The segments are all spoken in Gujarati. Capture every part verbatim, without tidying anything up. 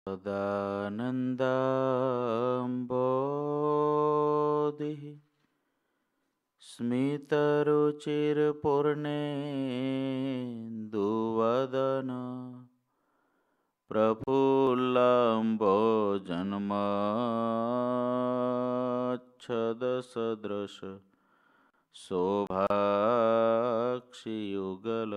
સદાનંદાંબોધિ સ્મિતરુચિરપૂર્ણેन्दુવદન પ્રફુલ્લંબોજન્મચ્છદસદૃશ શોભાક્ષિયુગલ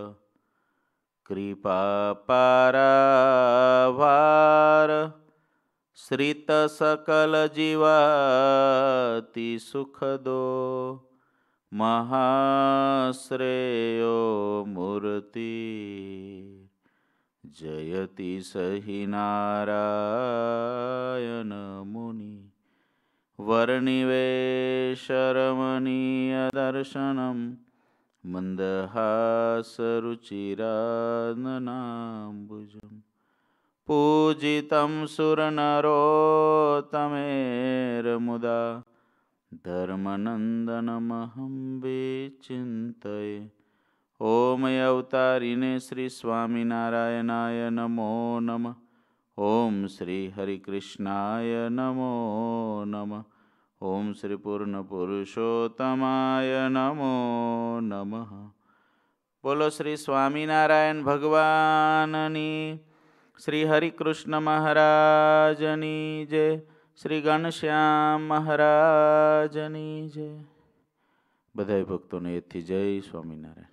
કૃપાપારાવાર શ્રિત સકલ જીવાતિ સુખદો મહાશ્રેયો મૂર્તિ જયતિ સહિ નારાયણ મુનિ વર્ણિવેશરમણીય દર્શનમ મંદહાસરુચિરાનનાંબુજમ પૂજિतं સુરનરોત્તમેર્મુદા ધર્મનંદનમહં વિચિંતયે. ઓમ અવતારીને શ્રી સ્વામિનારાયણાય નમો નમઃ. ઓમ શ્રી હરિકૃષ્ણાય નમો નમઃ. ઓમ શ્રી પૂર્ણ પુરુષોત્તમાય નમો નમઃ. બોલો શ્રી સ્વામિનારાયણ ભગવાનની, શ્રી હરિકૃષ્ણ મહારાજની જય, શ્રી ઘનશ્યામ મહારાજની જય. બધાય ભક્તોને એથી જય સ્વામિનારાયણ.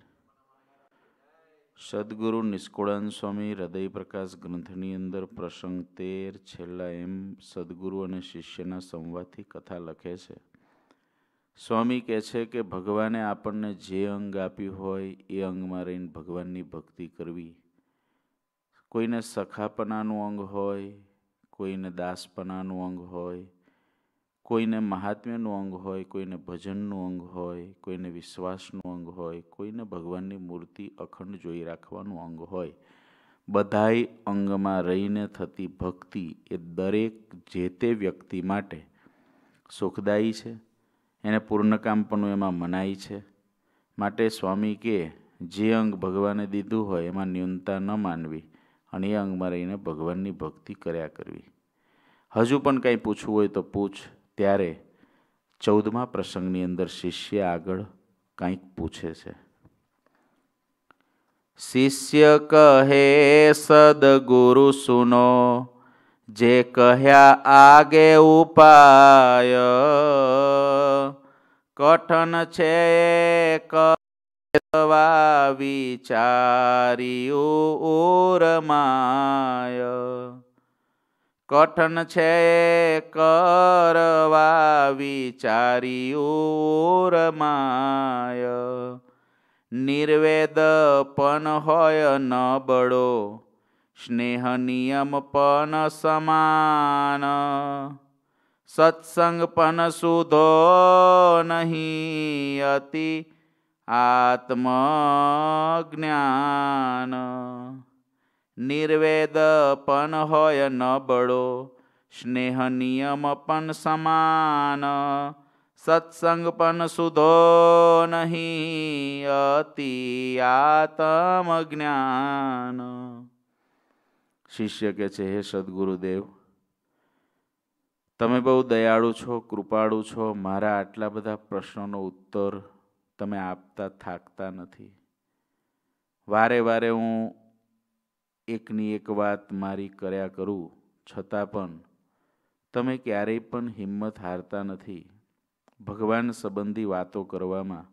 સદગુરુ નિષ્કુળાનંદ સ્વામી હૃદય પ્રકાશ ગ્રંથની અંદર પ્રસંગ તેર છેલ્લા એમ સદગુરુ અને શિષ્યના સંવાદથી કથા લખે છે. સ્વામી કહે છે કે ભગવાને આપણને જે અંગ આપ્યું હોય એ અંગમાં રહીને ભગવાનની ભક્તિ કરવી. કોઈને સખાપનાનું અંગ હોય, કોઈને દાસપનાનું અંગ હોય, કોઈને મહાત્મ્યનું અંગ હોય, કોઈને ભજનનું અંગ હોય, કોઈને વિશ્વાસનું અંગ હોય, કોઈને ભગવાનની મૂર્તિ અખંડ જોઈ રાખવાનું અંગ હોય. બધાય અંગમાં રહીને થતી ભક્તિ એ દરેક જે તે વ્યક્તિ માટે સુખદાયી છે. એને પૂર્ણકામપણું એમાં મનાય છે. માટે સ્વામી કે જે અંગ ભગવાને દીધું હોય એમાં ન્યૂનતા ન માનવી અને એ અંગમાં રહીને ભગવાનની ભક્તિ કર્યા કરવી. હજુ પણ કંઈ પૂછવું હોય તો પૂછ. ત્યારે ચૌદમા પ્રસંગની અંદર શિષ્ય આગળ કંઈક પૂછે છે. શિષ્ય કહે સદગુરુ સુનો, જે કહ્યા આગે ઉપાય, કઠન છે કરવા વિચાર્યું ઉરમાય. કઠન છે કરવા વિચાર્યું ઉરમાય. નિર્વેદ પણ હોય નબળો, સ્નેહ નિયમ પણ સમાન. સત્સંગ પણ સુધો નહીં, અતિ આત્મજ્ઞાન. નિર્વેદ પણ હોય નબળો, સ્નેહ નિયમ પણ સમાન. સત્સંગ પણ સુધો નહીં, અતિ આત્મજ્ઞાન. શિષ્ય કે છે, હે સદગુરુદેવ, તમે બહુ દયાળુ છો, કૃપાળુ છો. મારા આટલા બધા પ્રશ્નોનો ઉત્તર તમે આપતા થાકતા નથી. વારે વારે હું એકની એક વાત મારી કર્યા કરું, છતાં પણ તમે ક્યારેય પણ હિંમત હારતા નથી. ભગવાન સંબંધી વાતો કરવામાં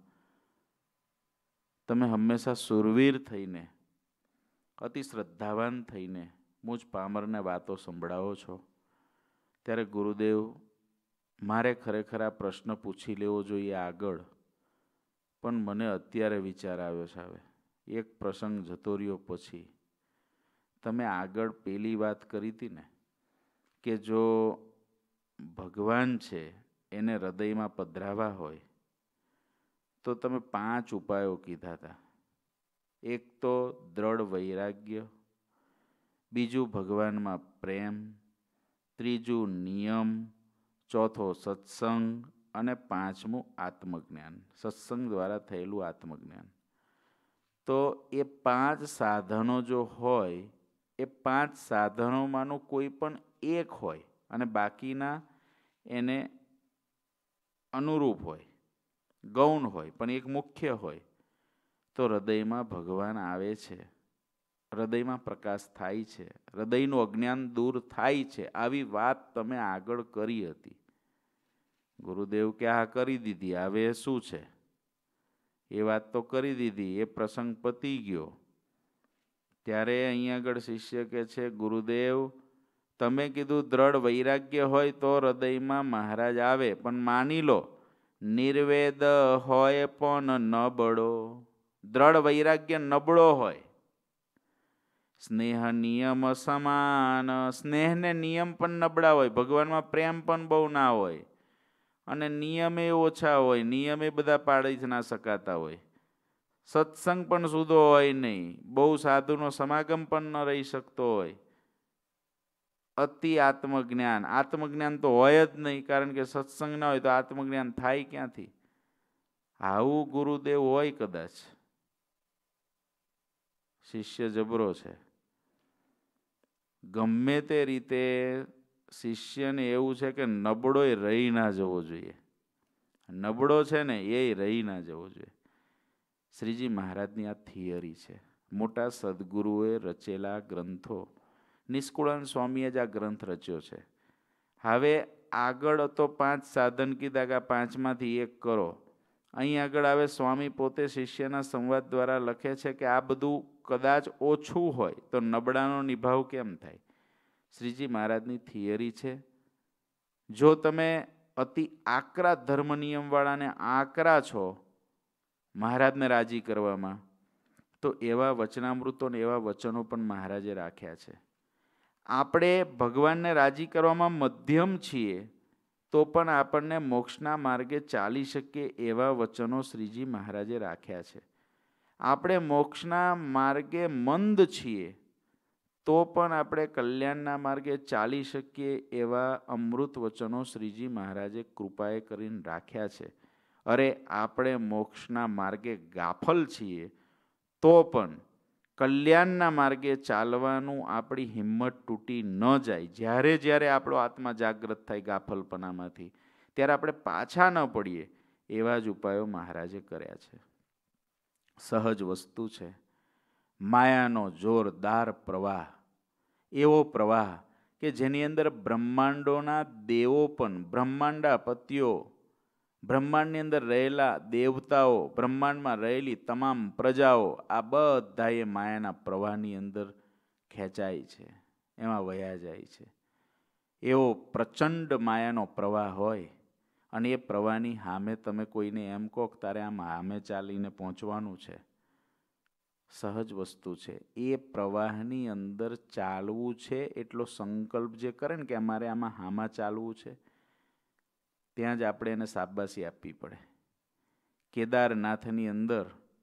તમે હંમેશા સુરવીર થઈને, અતિ શ્રદ્ધાવાન થઈને મુજ પામરને વાતો સંભળાવો છો. ત્યારે ગુરુદેવ, મારે ખરેખર આ પ્રશ્ન પૂછી લેવો જોઈએ આગળ, પણ મને અત્યારે વિચાર આવ્યો છે. હવે એક પ્રસંગ જતો રહ્યો પછી તમે આગળ પેલી વાત કરી હતી ને કે જો ભગવાન છે એને હૃદયમાં પધરાવા હોય તો તમે પાંચ ઉપાયો કીધા હતા. એક તો દ્રઢ વૈરાગ્ય, બીજું ભગવાનમાં પ્રેમ, ત્રીજું નિયમ, ચોથો સત્સંગ અને પાંચમું આત્મજ્ઞાન, સત્સંગ દ્વારા થયેલું આત્મજ્ઞાન. તો એ પાંચ સાધનો જો હોય એ પાંચ સાધનોમાંનું કોઈ પણ એક હોય અને બાકીના એને અનુરૂપ હોય, ગૌણ હોય, પણ એક મુખ્ય હોય, તો હૃદયમાં ભગવાન આવે છે, હૃદયમાં પ્રકાશ થાય છે, હૃદયનું અજ્ઞાન દૂર થાય છે. આવી વાત તમે આગળ કરી હતી. ગુરુદેવ કે આ કરી દીધી, હવે શું છે? એ વાત તો કરી દીધી, એ પ્રસંગ પતી ગયો. ત્યારે અહીંયા આગળ શિષ્ય કે છે, ગુરુદેવ તમે કીધું દ્રઢ વૈરાગ્ય હોય તો હૃદયમાં મહારાજ આવે, પણ માની લો નિર્વેદ હોય પણ નબળો, દ્રઢ વૈરાગ્ય નબળો હોય, સ્નેહ નિયમ સમાન, સ્નેહ ને નિયમ પણ નબળા હોય, ભગવાનમાં પ્રેમ પણ બહુ ના હોય, અને નિયમે ઓછા હોય, નિયમે બધા પાડી જ ના શકાતા હોય, સત્સંગ પણ સુધો હોય નહીં, બહુ સાધુનો સમાગમ પણ ન રહી શકતો હોય, અતિ આત્મજ્ઞાન, આત્મજ્ઞાન તો હોય જ નહીં, કારણ કે સત્સંગ ના હોય તો આત્મજ્ઞાન થાય ક્યાંથી? આવું ગુરુદેવ હોય કદાચ. શિષ્ય જબરો છે. ગમે તે રીતે શિષ્યને એવું છે કે નબળો એ રહી ના જવો જોઈએ, નબળો છે ને એ રહી ના જવો જોઈએ. શ્રીજી મહારાજની આ થિયરી છે. મોટા સદગુરુએ રચેલા ગ્રંથો, નિષ્કુળાનંદ સ્વામીએ જ આ ગ્રંથ રચ્યો છે. હવે આગળ તો પાંચ સાધન કીધા કે પાંચમાંથી એક કરો. અહીં આગળ આવે સ્વામી પોતે શિષ્યના સંવાદ દ્વારા લખે છે કે આ બધું કદાચ ઓછું હોય તો નબળાનો નિભાવ કેમ થાય? શ્રીજી મહારાજની થિયરી છે. જો તમે અતિ આકરા ધર્મ નિયમવાળાને આકરા છો મહારાજને રાજી કરવામાં, તો એવા વચનામૃતો ને એવા વચનો પણ મહારાજે રાખ્યા છે. આપણે ભગવાનને રાજી કરવામાં મધ્યમ છીએ તો પણ આપણને મોક્ષના માર્ગે ચાલી શકીએ એવા વચનો શ્રીજી મહારાજે રાખ્યા છે. આપણે મોક્ષના માર્ગે મંદ છીએ તો પણ આપણે કલ્યાણના માર્ગે ચાલી શકીએ એવા અમૃત વચનો શ્રીજી મહારાજે કૃપાએ કરીને રાખ્યા છે. અરે આપણે મોક્ષના માર્ગે ગાફલ છીએ તો પણ કલ્યાણના માર્ગે ચાલવાનું આપણી હિંમત તૂટી ન જાય. જ્યારે જ્યારે આપણો આત્મા જાગૃત થાય ગાફલપણામાંથી, ત્યારે આપણે પાછા ન પડીએ એવા જ ઉપાયો મહારાજે કર્યા છે. સહજ વસ્તુ છે. માયાનો જોરદાર પ્રવાહ, એવો પ્રવાહ કે જેની અંદર બ્રહ્માંડોના દેવો પણ, બ્રહ્માંડાપતિઓ, બ્રહ્માંડની અંદર રહેલા દેવતાઓ, બ્રહ્માંડમાં રહેલી તમામ પ્રજાઓ, આ બધા એ માયાના પ્રવાહની અંદર ખેંચાય છે, એમાં વયા જાય છે. એવો પ્રચંડ માયાનો પ્રવાહ હોય અને એ પ્રવાહની સામે તમે કોઈને એમ કહો કે તારે આમ સામે ચાલીને પહોંચવાનું છે, સહજ વસ્તુ છે. એ પ્રવાહની અંદર ચાલવું છે એટલો સંકલ્પ જે કરે ને કે અમારે આમાં હામાં ચાલવું છે, ત્યાં જ આપણે એને શાબાશી આપવી પડે. કેદારનાથની અંદર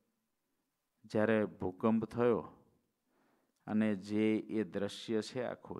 જ્યારે ભૂકંપ થયો અને જે એ દ્રશ્ય છે આખું,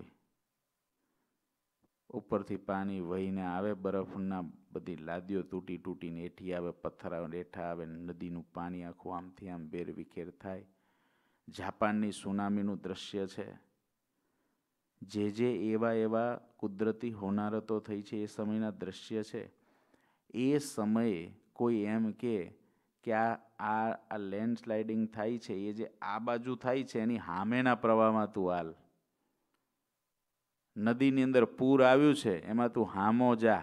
ઉપરથી પાણી વહીને આવે, બરફના બધી લાદીઓ તૂટી તૂટીને હેઠી આવે, પથ્થર આવે હેઠા આવે, નદીનું પાણી આખું આમથી આમ બેર વિખેર થાય. જાપાનની સુનામીનું દ્રશ્ય છે. જે જે એવા એવા કુદરતી હોનારતો થઈ છે એ સમયના દ્રશ્ય છે. એ સમયે કોઈ એમ કે કે આ આ લેન્ડસ્લાઇડિંગ થાય છે એ જે આ બાજુ થાય છે એની સામેના પ્રવાહમાં તું હાલ, નદીની અંદર પૂર આવ્યું છે એમાં તું હામો જા,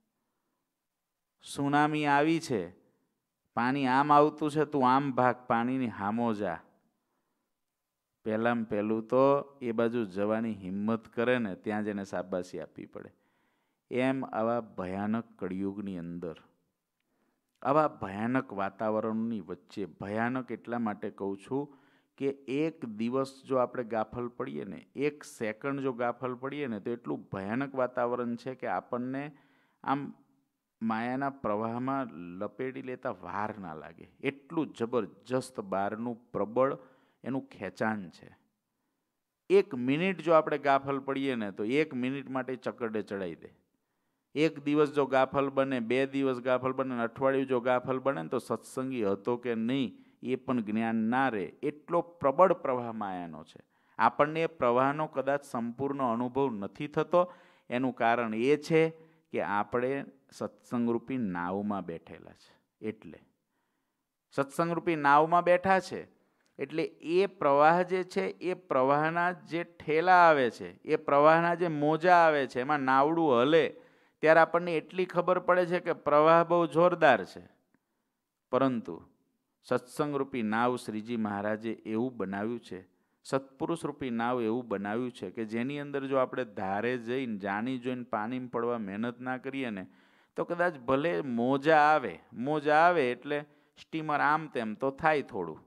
સુનામી આવી છે પાણી આમ આવતું છે તું આમ ભાગ, પાણીની હામો જા. પહેલાં પહેલું તો એ બાજુ જવાની હિંમત કરે ને ત્યાં જ એને શાબાશી આપવી પડે. એમ આવા ભયાનક કળિયુગની અંદર, આવા ભયાનક વાતાવરણની વચ્ચે, ભયાનક એટલા માટે કહું છું કે એક દિવસ જો આપણે ગાફલ પડીએ ને, એક સેકન્ડ જો ગાફલ પડીએ ને તો એટલું ભયાનક વાતાવરણ છે કે આપણને આમ માયાના પ્રવાહમાં લપેટી લેતા વાર ના લાગે. એટલું જબરજસ્ત બહારનું પ્રબળ એનું ખેંચાણ છે. એક મિનિટ જો આપણે ગાફલ પડીએ ને તો એક મિનિટ માટે ચકરડે ચડાવી દે. એક દિવસ જો ગાફલ બને, બે દિવસ ગાફલ બને, અઠવાડિયું જો ગાફલ બને ને તો સત્સંગી હતો કે નહીં એ પણ જ્ઞાન ના રહે. એટલો પ્રબળ પ્રવાહ માયાનો છે. આપણને એ પ્રવાહનો કદાચ સંપૂર્ણ અનુભવ નથી થતો. એનું કારણ એ છે કે આપણે સત્સંગરૂપી નાવમાં બેઠેલા છે. એટલે સત્સંગરૂપી નાવમાં બેઠા છે એટલે એ પ્રવાહ જે છે એ પ્રવાહના જે ઠેલા આવે છે, એ પ્રવાહના જે મોજા આવે છે, એમાં નાવડું હલે ત્યારે આપણને એટલી ખબર પડે છે કે પ્રવાહ બહુ જોરદાર છે. પરંતુ સત્સંગરૂપી નાવ શ્રીજી મહારાજે એવું બનાવ્યું છે, સત્પુરુષરૂપી નાવ એવું બનાવ્યું છે કે જેની અંદર જો આપણે ધારે જઈને જાણી જોઈને પાણીમાં પડવા મહેનત ના કરીએ ને તો કદાચ ભલે મોજા આવે મોજા આવે એટલે સ્ટીમર આમ તેમ તો થાય થોડું,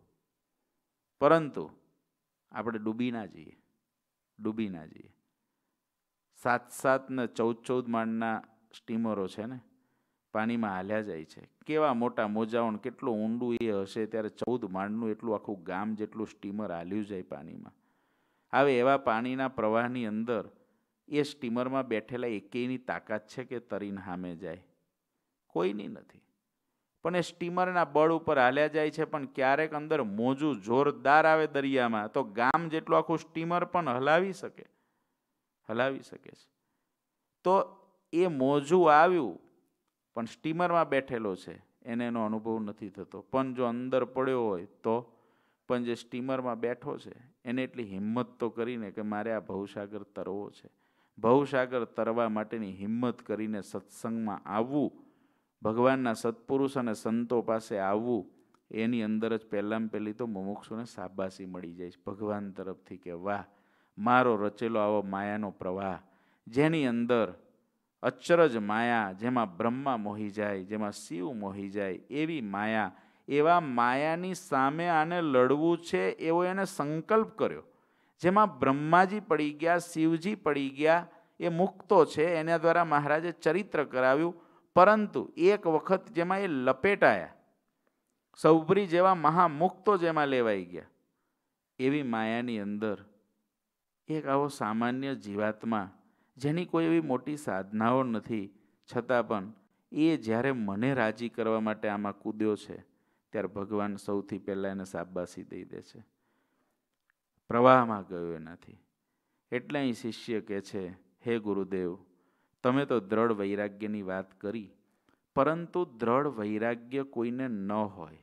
પરંતુ આપણે ડૂબી ના જઈએ ડૂબી ના જઈએ સાત સાત ને ચૌદ ચૌદ માળના સ્ટીમરો છે ને, પાણીમાં હાલ્યા જાય છે. કેવા મોટા મોજાઓ, કેટલું ઊંડું એ હશે, ત્યારે ચૌદ માળનું એટલું આખું ગામ જેટલું સ્ટીમર હાલ્યું જાય પાણીમાં. હવે એવા પાણીના પ્રવાહની અંદર એ સ્ટીમરમાં બેઠેલા એકેયની તાકાત છે કે તરીને સામે જાય? કોઈની નથી. પણ એ સ્ટીમરના બળ ઉપર હાલ્યા જાય છે. પણ ક્યારેક અંદર મોજું જોરદાર આવે દરિયામાં તો ગામ જેટલું આખું સ્ટીમર પણ હલાવી શકે હલાવી શકે છે. તો એ મોજું આવ્યું પણ સ્ટીમરમાં બેઠેલો છે એને એનો અનુભવ નથી થતો. પણ જો અંદર પડ્યો હોય તો પણ જે સ્ટીમરમાં બેઠો છે એને એટલી હિંમત તો કરીને કે મારે આ ભવસાગર તરવો છે, ભવસાગર તરવા માટેની હિંમત કરીને સત્સંગમાં આવવું, ભગવાનના સત્પુરુષ અને સંતો પાસે આવવું, એની અંદર જ પહેલાં પહેલી તો મુમુક્ષુને શાબાશી મળી જાય છે ભગવાન તરફથી કે વાહ, મારો રચેલો આવો માયાનો પ્રવાહ જેની અંદર અચરજ માયા, જેમાં બ્રહ્મા મોહી જાય, જેમાં શિવ મોહી જાય, એવી માયા, એવા માયાની સામે આને લડવું છે એવો એને સંકલ્પ કર્યો. જેમાં બ્રહ્માજી પડી ગયા, શિવજી પડી ગયા, એ મુક્તો છે, એના દ્વારા મહારાજે ચરિત્ર કરાવ્યું. પરંતુ એક વખત જેમાં એ લપેટાયા, સૌભરી જેવા મહામુક્તો જેમાં લેવાઈ ગયા, એવી માયાની અંદર એક આવો સામાન્ય જીવાત્મા જેની કોઈ એવી મોટી સાધનાઓ નથી, છતાં પણ એ જ્યારે મને રાજી કરવા માટે આમાં કૂદ્યો છે ત્યારે ભગવાન સૌથી પહેલાં એને શાબાશી દઈ દે છે. પ્રવાહમાં ગયો એનાથી. એટલે અહીં શિષ્ય કહે છે, હે ગુરુદેવ, તમે તો દ્રઢ વૈરાગ્યની વાત કરી, પરંતુ દ્રઢ વૈરાગ્ય કોઈને ન હોય,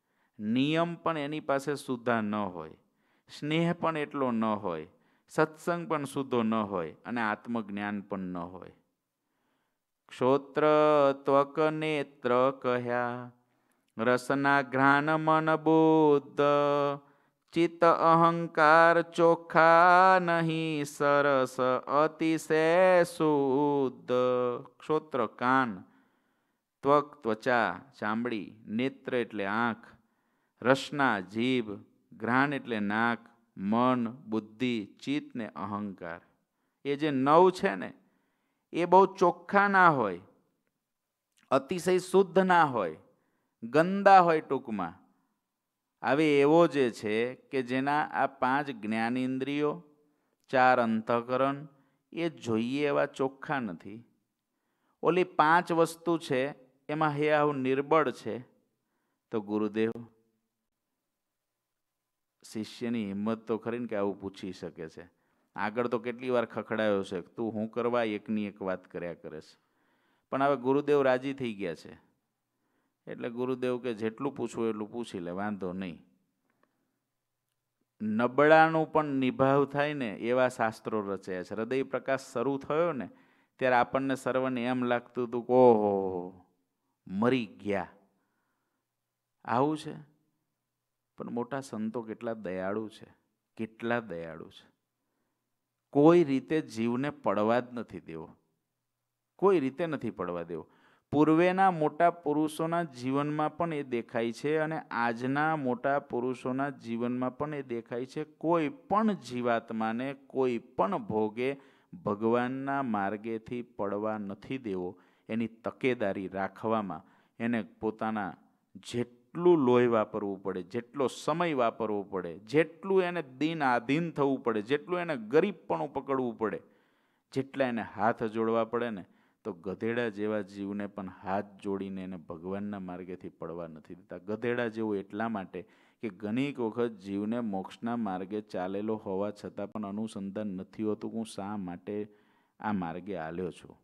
નિયમ પણ એની પાસે સુદ્ધા ન હોય, સ્નેહ પણ એટલો ન હોય, સત્સંગ પણ શુદ્ધો ન હોય અને આત્મજ્ઞાન પણ ન હોય. ક્ષોત્ર ત્વક નેત્ર કહ્યા, રસના ઘ્રાન મન બુદ્ધ, ચિત્ત અહંકાર ચોખ્ખા નહીં, સરસ અતિશય શુદ્ધ. ક્ષોત્ર કાન, ત્વક ત્વચા ચામડી, નેત્ર એટલે આંખ, રસના જીભ, ઘ્રાણ એટલે નાક, મન બુદ્ધિ, ચિત્ત ને અહંકાર, એ જે નવ છે ને એ બહુ ચોખ્ખા ના હોય, અતિશય શુદ્ધ ના હોય, ગંદા હોય. ટૂંકમાં હવે એવો જે છે કે જેના આ પાંચ જ્ઞાનેન્દ્રિયો, ચાર અંતઃકરણ એ જોઈએ એવા ચોખ્ખા નથી. ઓલી પાંચ વસ્તુ છે એમાં હે આવું નિર્બળ છે. તો ગુરુદેવ, શિષ્યની હિંમત તો ખરી ને કે આવું પૂછી શકે છે. આગળ તો કેટલી વાર ખખડાયો છે, તું હું કરવા એકની એક વાત કર્યા કરે છે. પણ હવે ગુરુદેવ રાજી થઈ ગયા છે એટલે ગુરુદેવ કે જેટલું પૂછવું એટલું પૂછી લે, વાંધો નહીં. નબળાનું પણ નિભાવ થાય ને એવા શાસ્ત્રો રચાયા છે. હૃદય પ્રકાશ શરૂ થયો ને ત્યારે આપણને સર્વને એમ લાગતું હતું કે ઓહો મરી ગયા, આવું છે. પણ મોટા સંતો કેટલા દયાળુ છે, કેટલા દયાળુ છે. કોઈ રીતે જીવને પડવા જ નથી દેવો, કોઈ રીતે નથી પડવા દેવો. પૂર્વેના મોટા પુરુષોના જીવનમાં પણ એ દેખાય છે અને આજના મોટા પુરુષોના જીવનમાં પણ એ દેખાય છે. કોઈ પણ જીવાત્માને કોઈ પણ ભોગે ભગવાનના માર્ગેથી પડવા નથી દેવો. એની તકેદારી રાખવામાં એને પોતાના જેટલું લોહી વાપરવું પડે, જેટલો સમય વાપરવો પડે, જેટલું એને દિન આધીન થવું પડે, જેટલું એને ગરીબપણું પકડવું પડે, જેટલા એને હાથ જોડવા પડે ને તો ગધેડા જેવા જીવને પણ હાથ જોડીને એને ભગવાનના માર્ગેથી પડવા નથી દેતા. ગધેડા જેવું એટલા માટે કે ઘણીક વખત જીવને મોક્ષના માર્ગે ચાલેલો હોવા છતાં પણ અનુસંધાન નથી હોતું હું શા માટે આ માર્ગે હાલ્યો છું.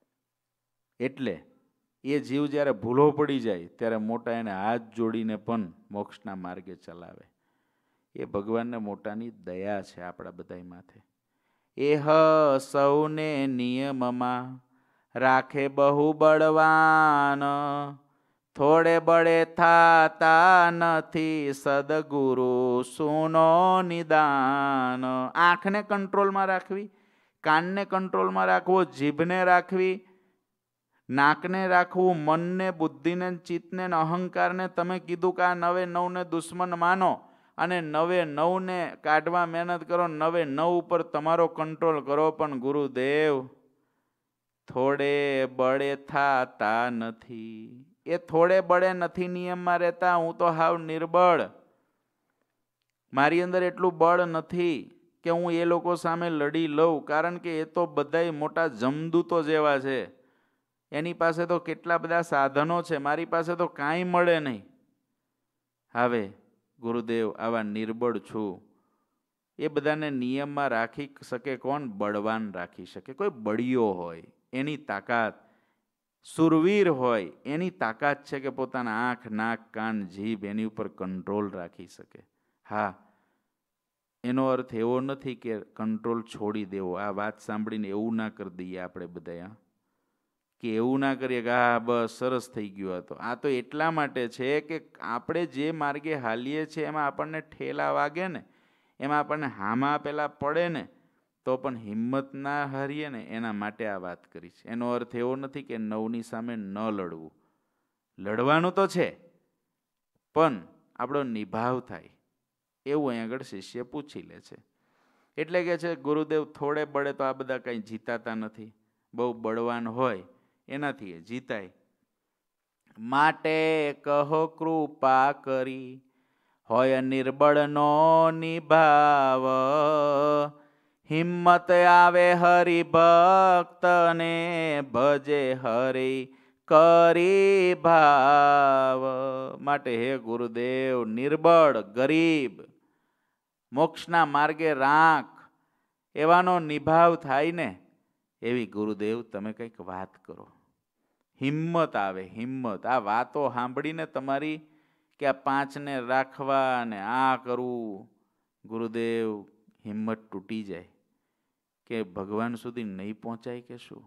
એટલે એ જીવ જ્યારે ભૂલો પડી જાય ત્યારે મોટા એને હાથ જોડીને પણ મોક્ષના માર્ગે ચલાવે. એ ભગવાનને મોટાની દયા છે આપણા બધાય માથે. એહ સૌને નિયમમાં રાખે બહુ બળવાન, થોડે બળે થાતા નથી સદગુરુ સુનો નિદાન. આંખને કંટ્રોલમાં રાખવી, કાનને કંટ્રોલમાં રાખવો, જીભને રાખવી, નાકને રાખવું, મનને, બુદ્ધિને, ચિત્તને, અહંકારને તમે કીધું કે આ નવે નવને દુશ્મન માનો અને નવે નવને કાઢવા મહેનત કરો, નવે નવ ઉપર તમારો કંટ્રોલ કરો, પણ ગુરુદેવ થોડે બળે થાતા નથી. એ થોડે બળે નથી નિયમમાં રહેતા. હું તો હાવ નિર્બળ, મારી અંદર એટલું બળ નથી કે હું એ લોકો સામે લડી લઉં, કારણ કે એ તો બધાય મોટા જમદૂતો જેવા છે. એની પાસે તો કેટલા બધા સાધનો છે, મારી પાસે તો કાંઈ મળે નહીં. હવે ગુરુદેવ આવા નિર્બળ છું. એ બધાને નિયમમાં રાખી શકે કોણ? બળવાન રાખી શકે. કોઈ બળિયો હોય, એની તાકાત, સુરવીર હોય, એની તાકાત છે કે પોતાના આંખ, નાક, કાન, જીભ એની ઉપર કંટ્રોલ રાખી શકે. હા, એનો અર્થ એવો નથી કે કંટ્રોલ છોડી દેવો. આ વાત સાંભળીને એવું ના કરી દઈએ આપણે બધા, કે એવું ના કરીએ કે હા બસ સરસ થઈ ગયું હતો. આ તો એટલા માટે છે કે આપણે જે માર્ગે હાલીએ છીએ એમાં આપણને ઠેલા વાગે ને, એમાં આપણને હામા પેલા પડે ને, તો પણ હિંમત ના હારીએ ને, એના માટે આ વાત કરી છે. એનો અર્થ એવો નથી કે નવની સામે ન લડવું. લડવાનું તો છે, પણ આપણો નિભાવ થાય એવું અહીં આગળ શિષ્ય પૂછી લે છે. એટલે કે છે ગુરુદેવ થોડે બળે તો આ બધા કંઈ જીતાતા નથી. બહુ બળવાન હોય એનાથી એ જીતાય. માટે કહો કૃપા કરી હોય નિર્બળનો નિભાવ, હિંમત આવે હરિભક્તને ભજે હરિ કરી ભાવ. માટે હે ગુરુદેવ, નિર્બળ, ગરીબ, મોક્ષના માર્ગે રાખ એવાનો નિભાવ થાય ને એવી ગુરુદેવ તમે કંઈક વાત કરો. હિંમત આવે, હિંમત. આ વાતો સાંભળીને તમારી કે આ પાંચને રાખવા ને આ કરવું, ગુરુદેવ હિંમત તૂટી જાય કે ભગવાન સુધી નહીં પહોંચાય કે શું.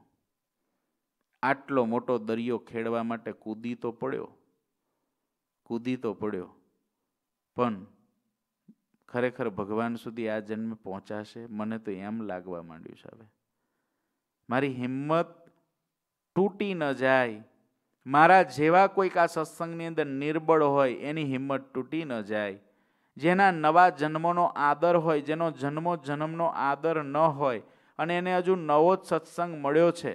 આટલો મોટો દરિયો ખેડવા માટે કૂદી તો પડ્યો, કૂદી તો પડ્યો, પણ ખરેખર ભગવાન સુધી આ જન્મ પહોંચાશે? મને તો એમ લાગવા માંડ્યું છે. હવે મારી હિંમત તૂટી ન જાય, મારા જેવા કોઈક આ સત્સંગની અંદર નિર્બળ હોય એની હિંમત તૂટી ન જાય, જેના નવા જન્મનો આદર હોય, જેનો જન્મો જન્મનો આદર ન હોય અને એને હજુ નવો જ સત્સંગ મળ્યો છે,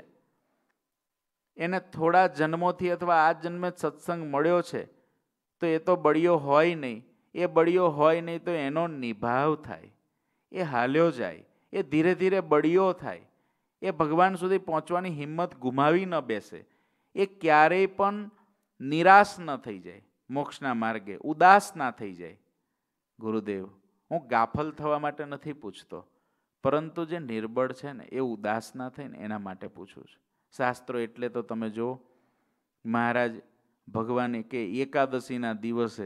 એને થોડા જન્મોથી અથવા આ જન્મે જ સત્સંગ મળ્યો છે, તો એ તો બળિયો હોય નહીં. એ બળિયો હોય નહીં તો એનો નિભાવ થાય, એ હાલ્યો જાય, એ ધીરે ધીરે બળિયો થાય, એ ભગવાન સુધી પહોંચવાની હિંમત ગુમાવી ન બેસે, એ ક્યારેય પણ નિરાશ ન થઈ જાય, મોક્ષના માર્ગે ઉદાસ ના થઈ જાય. ગુરુદેવ, હું ગાફલ થવા માટે નથી પૂછતો, પરંતુ જે નિર્બળ છે ને એ ઉદાસ ના થાય ને એના માટે પૂછું છું. શાસ્ત્રો એટલે તો તમે જો, મહારાજ ભગવાને કે એકાદશીના દિવસે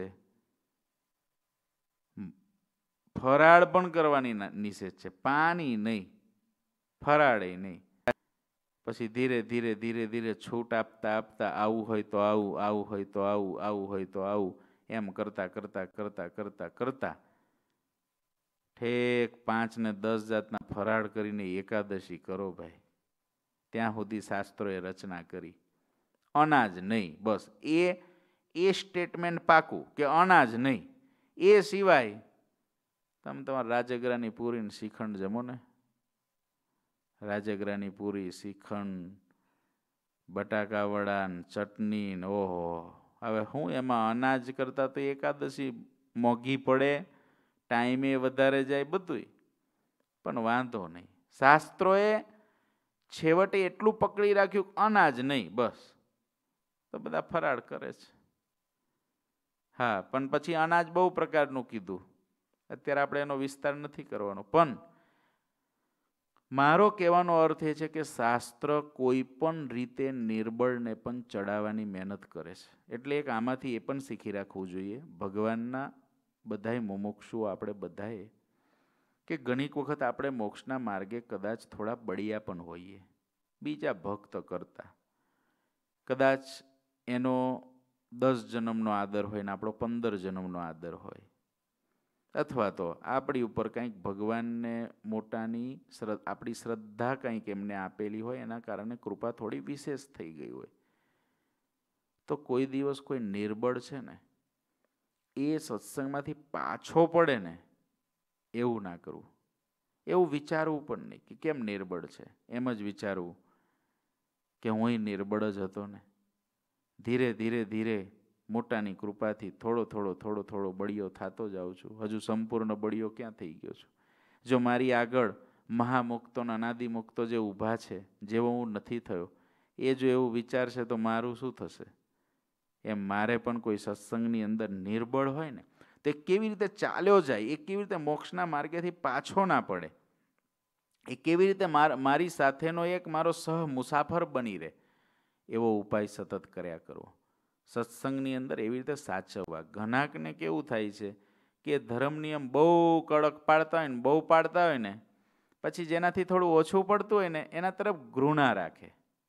ફરાળ પણ કરવાની નિષેધ છે. પાણી નહીં, ફરાળે નહીં. પછી ધીરે ધીરે ધીરે ધીરે છૂટ આપતા આપતા આવું હોય તો આવું, આવું હોય તો આવું, આવું હોય તો આવું, એમ કરતા કરતા કરતા કરતા કરતા ઠેક પાંચ ને દસ જાતના ફરાળ કરીને એકાદશી કરો ભાઈ. ત્યાં સુધી શાસ્ત્રોએ રચના કરી. અનાજ નહીં, બસ એ એ સ્ટેટમેન્ટ પાકું કે અનાજ નહીં. એ સિવાય તમે તમારા રાજગરાની પૂરી શ્રીખંડ જમો ને, રાજગરાની પૂરી, શ્રીખંડ, બટાકા વડા, ચટણી, ઓહો. હવે હું એમાં અનાજ કરતા તો એકાદશી મોંઘી પડે, ટાઈમે વધારે જાય, બધુંય, પણ વાંધો નહીં. શાસ્ત્રોએ છેવટે એટલું પકડી રાખ્યું અનાજ નહીં, બસ તો બધા ફરાળ કરે છે. હા, પણ પછી અનાજ બહુ પ્રકારનું કીધું, અત્યારે આપણે એનો વિસ્તાર નથી કરવાનો. પણ મારો કહેવાનો અર્થ એ છે કે શાસ્ત્ર કોઈ પણ રીતે નિર્બળને પણ ચડાવવાની મહેનત કરે છે. એટલે એક આમાંથી એ પણ શીખી રાખવું જોઈએ, ભગવાનના બધાય મુમુક્ષુઓ આપણે બધાએ, કે ઘણીક વખત આપણે મોક્ષના માર્ગે કદાચ થોડા બળિયા પણ હોઈએ બીજા ભક્ત કરતા. કદાચ એનો દસ જન્મનો આદર હોય ને આપણો પંદર જન્મનો આદર હોય, અથવા તો આપણી ઉપર કંઈક ભગવાનને મોટાની આપણી શ્રદ્ધા કંઈક એમને આપેલી હોય, એના કારણે કૃપા થોડી વિશેષ થઈ ગઈ હોય. તો કોઈ દિવસ કોઈ નિર્બળ છે ને એ સત્સંગમાંથી પાછો પડે ને એવું ના કરવું. એવું વિચારવું પણ નહીં કે કેમ નિર્બળ છે, એમ જ વિચારવું કે હું નિર્બળ જ હતો ને. ધીરે ધીરે ધીરે મોટાની કૃપાથી થોડો થોડો થોડો થોડો બળિયો થતો જાઉં છું. હજુ સંપૂર્ણ બળિયો ક્યાં થઈ ગયો છું? જો મારી આગળ મહામુક્તો અને અનાદિમુક્તો જે ઊભા છે, જેવો હું નથી થયો, એ જો એવું વિચારશે તો મારું શું થશે? એમ મારે પણ કોઈ સત્સંગની અંદર નિર્બળ હોય ને તે કેવી રીતે ચાલ્યો જાય, એ કેવી રીતે મોક્ષના માર્ગેથી પાછો ના પડે, એ કેવી રીતે મારી સાથેનો એક મારો સહ મુસાફર બની રહે, એવો ઉપાય સતત કર્યા કરવો. સત્સંગની અંદર એવી રીતે સાચવવા. ઘણાકને કેવું થાય છે કે ધર્મ નિયમ બહુ કડક પાડતા હોય ને બહુ પાડતા હોય ને પછી જેનાથી થોડું ઓછું પડતું હોય ને એના તરફ ઘૃણા રાખે.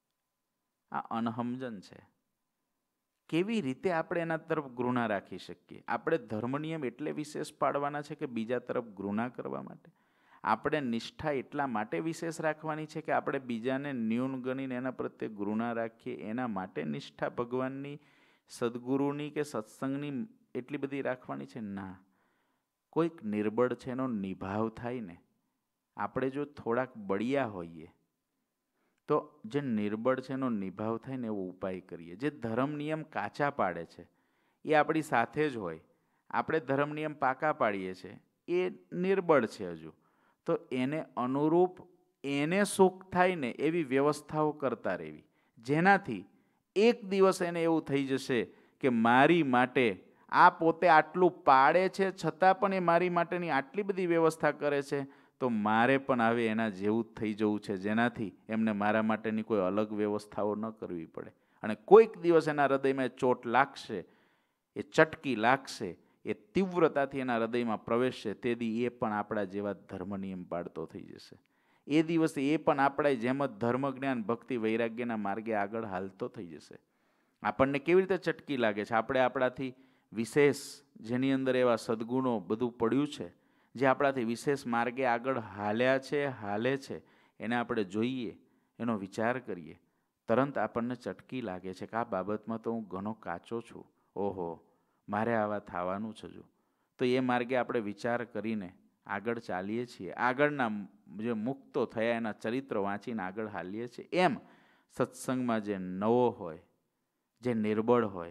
આ અનહમજન છે. કેવી રીતે આપણે એના તરફ ઘૃણા રાખી શકીએ? આપણે ધર્મ નિયમ એટલે વિશેષ પાડવાના છે કે બીજા તરફ ઘૃણા કરવા માટે? આપણે નિષ્ઠા એટલા માટે વિશેષ રાખવાની છે કે આપણે બીજાને ન્યૂન ગણીને એના પ્રત્યે ઘૃણા રાખીએ, એના માટે નિષ્ઠા ભગવાનની, સદગુરુની કે સત્સંગની એટલી બધી રાખવાની છે? ના. કોઈક નિર્બળ છે એનો નિભાવ થાય ને. આપણે જો થોડાક બળિયા હોઈએ તો જે નિર્બળ છે એનો નિભાવ થાય ને એવો ઉપાય કરીએ. જે ધર્મ નિયમ કાચા પાડે છે એ આપણી સાથે જ હોય, આપણે ધર્મ નિયમ પાકા પાડીએ છીએ, એ નિર્બળ છે હજુ, તો એને અનુરૂપ એને સુખ થાય ને એવી વ્યવસ્થાઓ કરતા રહેવી, જેનાથી એક દિવસ એને એવું થઈ જશે કે મારી માટે આ પોતે આટલું પાડે છે છતાં પણ એ મારી માટેની આટલી બધી વ્યવસ્થા કરે છે, તો મારે પણ હવે એના જેવું જ થઈ જવું છે, જેનાથી એમને મારા માટેની કોઈ અલગ વ્યવસ્થાઓ ન કરવી પડે. અને કોઈક દિવસ એના હૃદયમાં ચોટ લાગશે, એ ચટકી લાગશે, એ તીવ્રતાથી એના હૃદયમાં પ્રવેશશે, તે દી એ પણ આપણા જેવા ધર્મ નિયમ પાડતો થઈ જશે. એ દિવસે એ પણ આપણા જેમ જ ધર્મ જ્ઞાન ભક્તિ વૈરાગ્યના માર્ગે આગળ હાલતો થઈ જશે. આપણને કેવી રીતે ચટકી લાગે છે? આપણે આપણાથી વિશેષ જેની અંદર એવા સદગુણો બધું પડ્યું છે, જે આપણાથી વિશેષ માર્ગે આગળ હાલ્યા છે, હાલે છે, એને આપણે જોઈએ, એનો વિચાર કરીએ, તરત આપણને ચટકી લાગે છે કે આ બાબતમાં તો હું ઘણો કાચો છું. ઓહો, મારે આવા થવાનું છે જો. તો એ માર્ગે આપણે વિચાર કરીને આગળ ચાલીએ છીએ, આગળના જે મુક્તો થયા એના ચરિત્ર વાંચીને આગળ હાલીએ છીએ. એમ સત્સંગમાં જે નવો હોય, જે નિર્બળ હોય,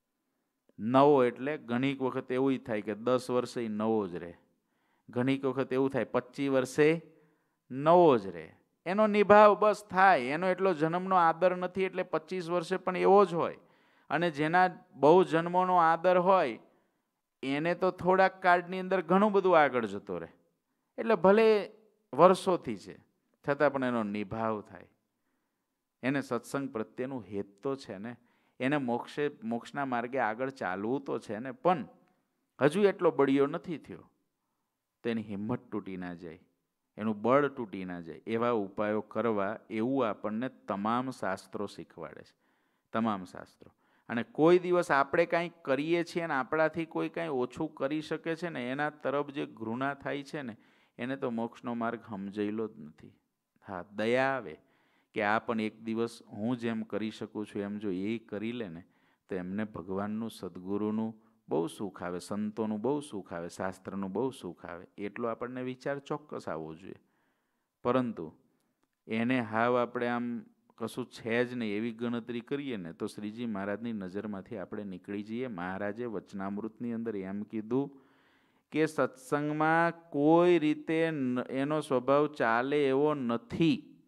નવો એટલે ઘણીક વખત એવું થાય કે દસ વર્ષે નવો જ રહે, ઘણીક વખત એવું થાય પચીસ વર્ષે નવો જ રહે. એનો નિભાવ બસ થાય, એનો એટલો જન્મનો આદર નથી એટલે પચીસ વર્ષે પણ એવો જ હોય. અને જેના બહુ જન્મોનો આદર હોય એને તો થોડાક કાળની અંદર ઘણું બધું આગળ જતો રહે, એટલે ભલે વર્ષોથી છે છતાં પણ એનો નિભાવ થાય. એને સત્સંગ પ્રત્યેનું હેત તો છે ને, એને મોક્ષે મોક્ષના માર્ગે આગળ ચાલવું તો છે ને, પણ હજુ એટલો બળિયો નથી થયો, તો એની હિંમત તૂટી ના જાય, એનું બળ તૂટી ના જાય, એવા ઉપાયો કરવા, એવું આપણને તમામ શાસ્ત્રો શીખવાડે છે, તમામ શાસ્ત્રો. અને કોઈ દિવસ આપણે કાંઈક કરીએ છીએ ને આપણાથી કોઈ કાંઈ ઓછું કરી શકે છે ને એના તરફ જે ઘૃણા થાય છે ને એને તો મોક્ષનો માર્ગ સમજેલો જ નથી. હા, દયા આવે કે આ પણ એક દિવસ હું જેમ કરી શકું છું એમ જો એ કરી લે ને તો એમને ભગવાનનું, સદગુરુનું બહુ સુખ આવે, સંતોનું બહુ સુખ આવે, શાસ્ત્રનું બહુ સુખ આવે, એટલો આપણને વિચાર ચોક્કસ આવવો જોઈએ. પરંતુ એને હાવ આપણે આમ કશું છે જ નહીં એવી ગણતરી કરીએ ને તો શ્રીજી મહારાજની નજરમાંથી આપણે નીકળી જઈએ. મહારાજે વચનામૃતની અંદર એમ કીધું કે સત્સંગમાં કોઈ રીતે એનો સ્વભાવ ચાલે એવો નથી,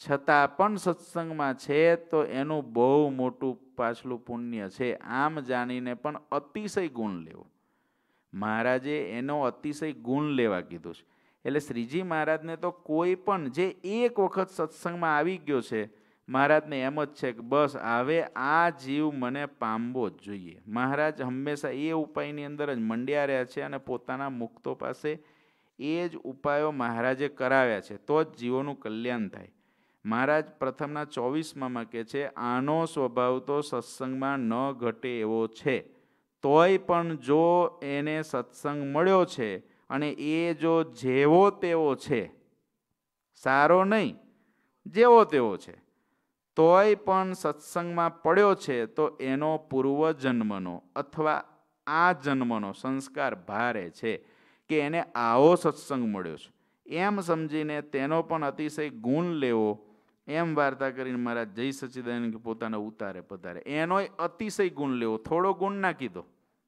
છતાં પણ સત્સંગમાં છે તો એનું બહુ મોટું પાછલું પુણ્ય છે, આમ જાણીને પણ અતિશય ગુણ લેવો. મહારાજે એનો અતિશય ગુણ લેવા કીધું છે. એટલે શ્રીજી મહારાજને તો કોઈ પણ જે એક વખત સત્સંગમાં આવી ગયો છે, મહારાજને એમ જ છે કે બસ હવે આ જીવ મને પામવો જ જોઈએ. મહારાજ હંમેશા એ ઉપાયની અંદર જ મંડ્યા રહ્યા છે અને પોતાના મુક્તો પાસે એ જ ઉપાયો મહારાજે કરાવ્યા છે, તો જ જીવોનું કલ્યાણ થાય. મહારાજ પ્રથમના ચોવીસમાં કહે છે, આનો સ્વભાવ તો સત્સંગમાં ન ઘટે એવો છે, તોય પણ જો એને સત્સંગ મળ્યો છે અને એ જો જેવો તેવો છે, સારો નહીં જેવો તેવો છે, તોય પણ સત્સંગમાં પડ્યો છે, તો એનો પૂર્વજન્મનો અથવા આ જન્મનો સંસ્કાર ભારે છે કે એને આવો સત્સંગ મળ્યો છે, એમ સમજીને તેનો પણ અતિશય ગુણ લેવો. એમ વાર્તા કરીને મહારાજ જય સચ્ચિદાનંદ પોતાના ઉતારે પધારે. એનોય અતિશય ગુણ લેવો. થોડો ગુણ ના કીધો,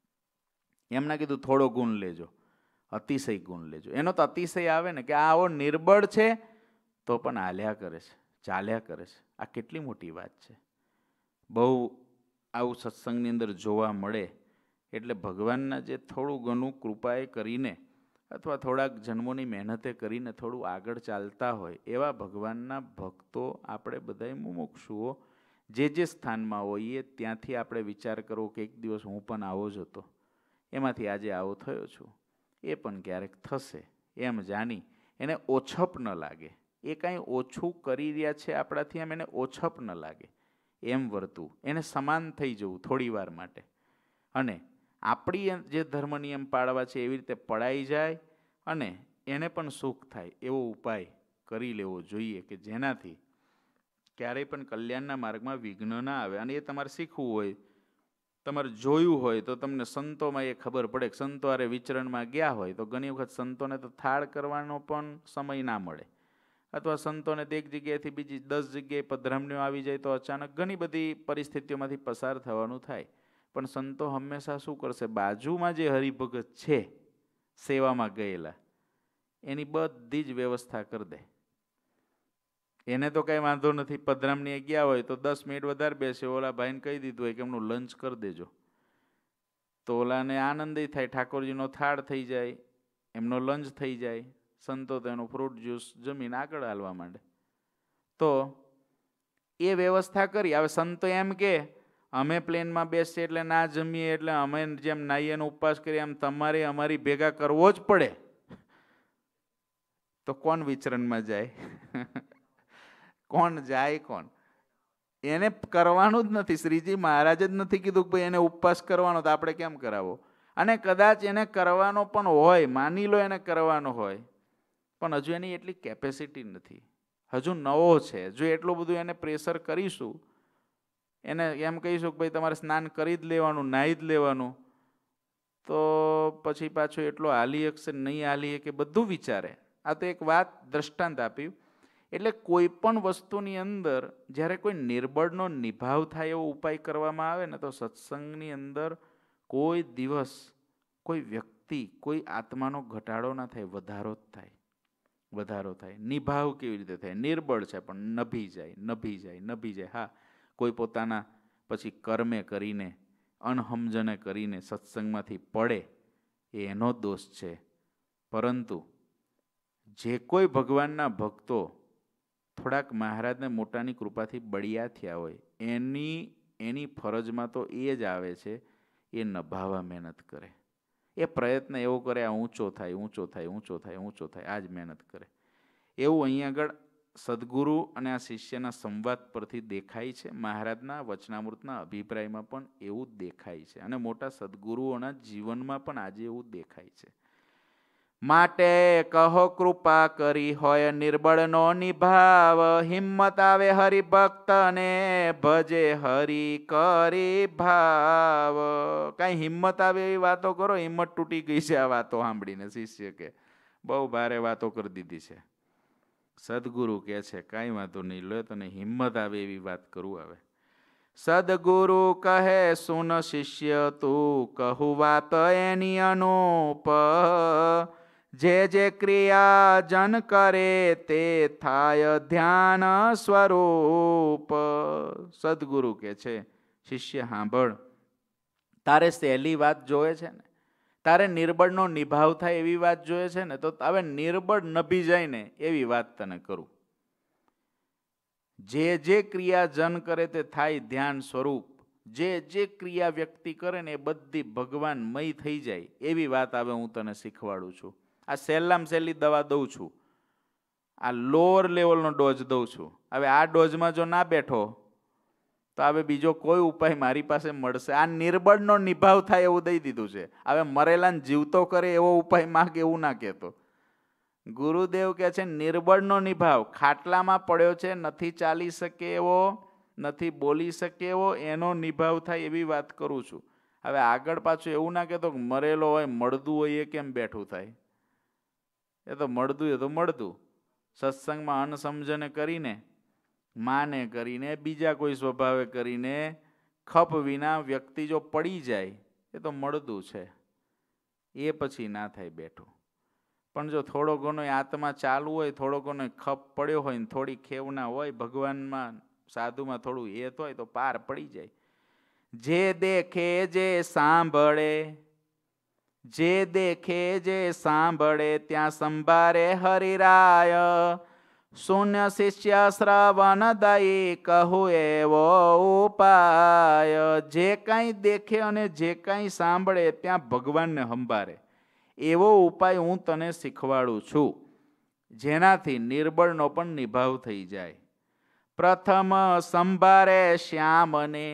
એમ ના કીધું થોડો ગુણ લેજો, અતિશય ગુણ લેજો. એનો તો અતિશય આવે ને કે આવો નિર્બળ છે તો પણ હાલ્યા કરે છે, ચાલ્યા કરે છે. આ કેટલી મોટી વાત છે. બહુ આવું સત્સંગની અંદર જોવા મળે. એટલે ભગવાનના જે થોડું ઘણું કૃપાએ કરીને અથવા થોડાક જન્મોની મહેનતે કરીને થોડું આગળ ચાલતા હોય એવા ભગવાનના ભક્તો આપણે બધાય મુમુક્ષુઓ જે જે સ્થાનમાં હોઈએ ત્યાંથી આપણે વિચાર કરવો કે એક દિવસ હું પણ આવો જ હતો, એમાંથી આજે આવો થયો છું, એ પણ ક્યારેક થશે એમ જાણી એને ઓછપ ન લાગે. એ કાંઈ ઓછું કરી રહ્યા છે આપણાથી એમ એને ઓછપ ન લાગે એમ વર્તું, એને સમાન થઈ જવું થોડી વાર માટે. અને આપણી જે ધર્મ નિયમ પાળવા છે એવી રીતે પડાઈ જાય અને એને પણ સુખ થાય એવો ઉપાય કરી લેવો જોઈએ કે જેનાથી ક્યારેય પણ કલ્યાણના માર્ગમાં વિઘ્ન ના આવે. અને એ તમારે શીખવું હોય, તમારે જોયું હોય તો તમને સંતોમાં એ ખબર પડે કે સંતો આરે વિચરણમાં ગયા હોય તો ઘણી વખત સંતોને તો થાળ કરવાનો પણ સમય ના મળે, અથવા સંતોને એક જગ્યાએથી બીજી દસ જગ્યાએ પધરામણીઓ આવી જાય તો અચાનક ઘણી બધી પરિસ્થિતિઓમાંથી પસાર થવાનું થાય. પણ સંતો હંમેશા શું કરશે, બાજુમાં જે હરિભગત છે સેવામાં ગયેલા એની બધી જ વ્યવસ્થા કરી દે. એને તો કાંઈ વાંધો નથી, પધરામણીએ ગયા હોય તો દસ મિનિટ વધારે બેસે, ઓલા ભાઈને કહી દીધું હોય કે એમનું લંચ કરી દેજો, તો ઓલાને આનંદ થાય, ઠાકોરજીનો થાળ થઈ જાય, એમનો લંચ થઈ જાય. સંતો તો એનું ફ્રૂટ જ્યુસ જમીને આગળ હાલવા માંડે. તો એ વ્યવસ્થા કરી. હવે સંતો એમ કે અમે પ્લેનમાં બેસીએ એટલે ના જમીએ એટલે અમે જેમ નાહીએનો ઉપવાસ કરીએ એમ તમારે અમારી ભેગા કરવો જ પડે, તો કોણ વિચરણમાં જાય? કોણ જાય? કોણ? એને કરવાનું જ નથી. શ્રીજી મહારાજ જ નથી કીધું કે ભાઈ એને ઉપવાસ કરવાનો, તો આપણે કેમ કરાવો? અને કદાચ એને કરવાનો પણ હોય, માની લો એને કરવાનો હોય, પણ હજુ એની એટલી કેપેસિટી નથી, હજુ નવો છે. જો એટલું બધું એને પ્રેશર કરીશું, એને એમ કહીશું કે ભાઈ તમારે સ્નાન કરી જ લેવાનું, નાહી જ લેવાનું, તો પછી પાછું એટલો હાલી શકશે નહીં હાલી કે બધું વિચારે. આ તો એક વાત દ્રષ્ટાંત આપ્યું. એટલે કોઈ પણ વસ્તુની અંદર જ્યારે કોઈ નિર્બળનો નિભાવ થાય એવો ઉપાય કરવામાં આવે ને, તો સત્સંગની અંદર કોઈ દિવસ કોઈ વ્યક્તિ, કોઈ આત્માનો ઘટાડો ના થાય, વધારો જ થાય, વધારો થાય. નિભાવ કેવી રીતે થાય? નિર્બળ છે પણ નભી જાય, નભી જાય, નભી જાય. હા, કોઈ પોતાના પછી કર્મે કરીને, અણહમજને કરીને સત્સંગમાંથી પડે એ એનો દોષ છે. પરંતુ જે કોઈ ભગવાનના ભક્તો થોડાક મહારાજને મોટાની કૃપાથી બળિયા થયા હોય, એની એની ફરજમાં તો એ જ આવે છે એ નભાવા મહેનત કરે, એ પ્રયત્ન એવો કરે આ ઊંચો થાય, ઊંચો થાય, ઊંચો થાય, ઊંચો થાય, આ જ મહેનત કરે. એવું અહીંયા આગળ સદગુરુ અને આ શિષ્યના સંવાદ પરથી દેખાય છે. મહારાજના વચનામૃતના અભિપ્રાયમાં પણ એવું જ દેખાય છે, અને મોટા સદગુરુઓના જીવનમાં પણ આજે એવું દેખાય છે. માટે કહો કૃપા કરી હોય નિર્બળનો નિભાવ, હિંમત આવે હરિભક્ત ને ભજે હરિ કરી ભાવ. કાંઈ હિંમત આવે એવી વાતો કરો. હિંમત તૂટી ગઈ છે આ વાતો સાંભળીને. શિષ્ય કે બહુ ભારે વાતો કરી દીધી છે. સદગુરુ કે છે કાંઈ વાંધો નહીં, લો તને હિંમત આવે એવી વાત કરું. આવે સદગુરુ કહે સુન શિષ્ય તું કહું વાત એની અનુપ, જે જે ક્રિયા જન કરે તે થાય ધ્યાન સ્વરૂપ. સદગુરુ કે છે, શિષ્ય સાંભળ, તારે સહેલી વાત જોવે છે ને, તારે નિર્બળનો નિભાવ થાય એવી વાત જોઈએ છે ને, તો હવે નિર્બળ નભી જાય ને એવી વાત તને કરું. જે જે ક્રિયા જન કરે તે થાય ધ્યાન સ્વરૂપ. જે જે ક્રિયા વ્યક્તિ કરે ને એ બધી ભગવાનમય થઈ જાય એવી વાત હવે હું તને શીખવાડું છું. આ સહેલામાં સહેલી દવા દઉં છું, આ લોઅર લેવલનો ડોઝ દઉં છું. હવે આ ડોઝમાં જો ના બેઠો તો હવે બીજો કોઈ ઉપાય મારી પાસે મળશે. આ નિર્બળનો નિભાવ થાય એવું દઈ દીધું છે. હવે મરેલાને જીવતો કરે એવો ઉપાય માગ એવું ના કહેતો. ગુરુદેવ કહે છે નિર્બળનો નિભાવ, ખાટલામાં પડ્યો છે, નથી ચાલી શકે એવો, નથી બોલી શકે એવો, એનો નિભાવ થાય એવી વાત કરું છું. હવે આગળ પાછું એવું ના કહેતો કે મરેલો હોય મળદું હોય એ કેમ બેઠું થાય. એ તો મળદું એ તો મળદું. સત્સંગમાં અનસમજને કરીને, માને કરીને, બીજા કોઈ સ્વભાવે કરીને ખપ વિના વ્યક્તિ જો પડી જાય એ તો મળદું છે, એ પછી ના થાય બેઠું. પણ જો થોડો ઘણો આત્મા ચાલુ હોય, થોડો ઘણો ખપ પડ્યો હોય ને થોડી ખેવના હોય, ભગવાનમાં સાધુમાં થોડું હેત હોય તો પાર પડી જાય. જે દેખે જે સાંભળે, જે દેખે જે સાંભળે ત્યાં સંભારે હરિરાય. શૂન્ય શિષ્ય શ્રવણ દઈ કહું એવો ઉપાય. જે કાંઈ દેખે અને જે કાંઈ સાંભળે ત્યાં ભગવાનને સંભારે એવો ઉપાય હું તને શીખવાડું છું, જેનાથી નિર્બળનો પણ નિભાવ થઈ જાય. પ્રથમ સંભારે શ્યામને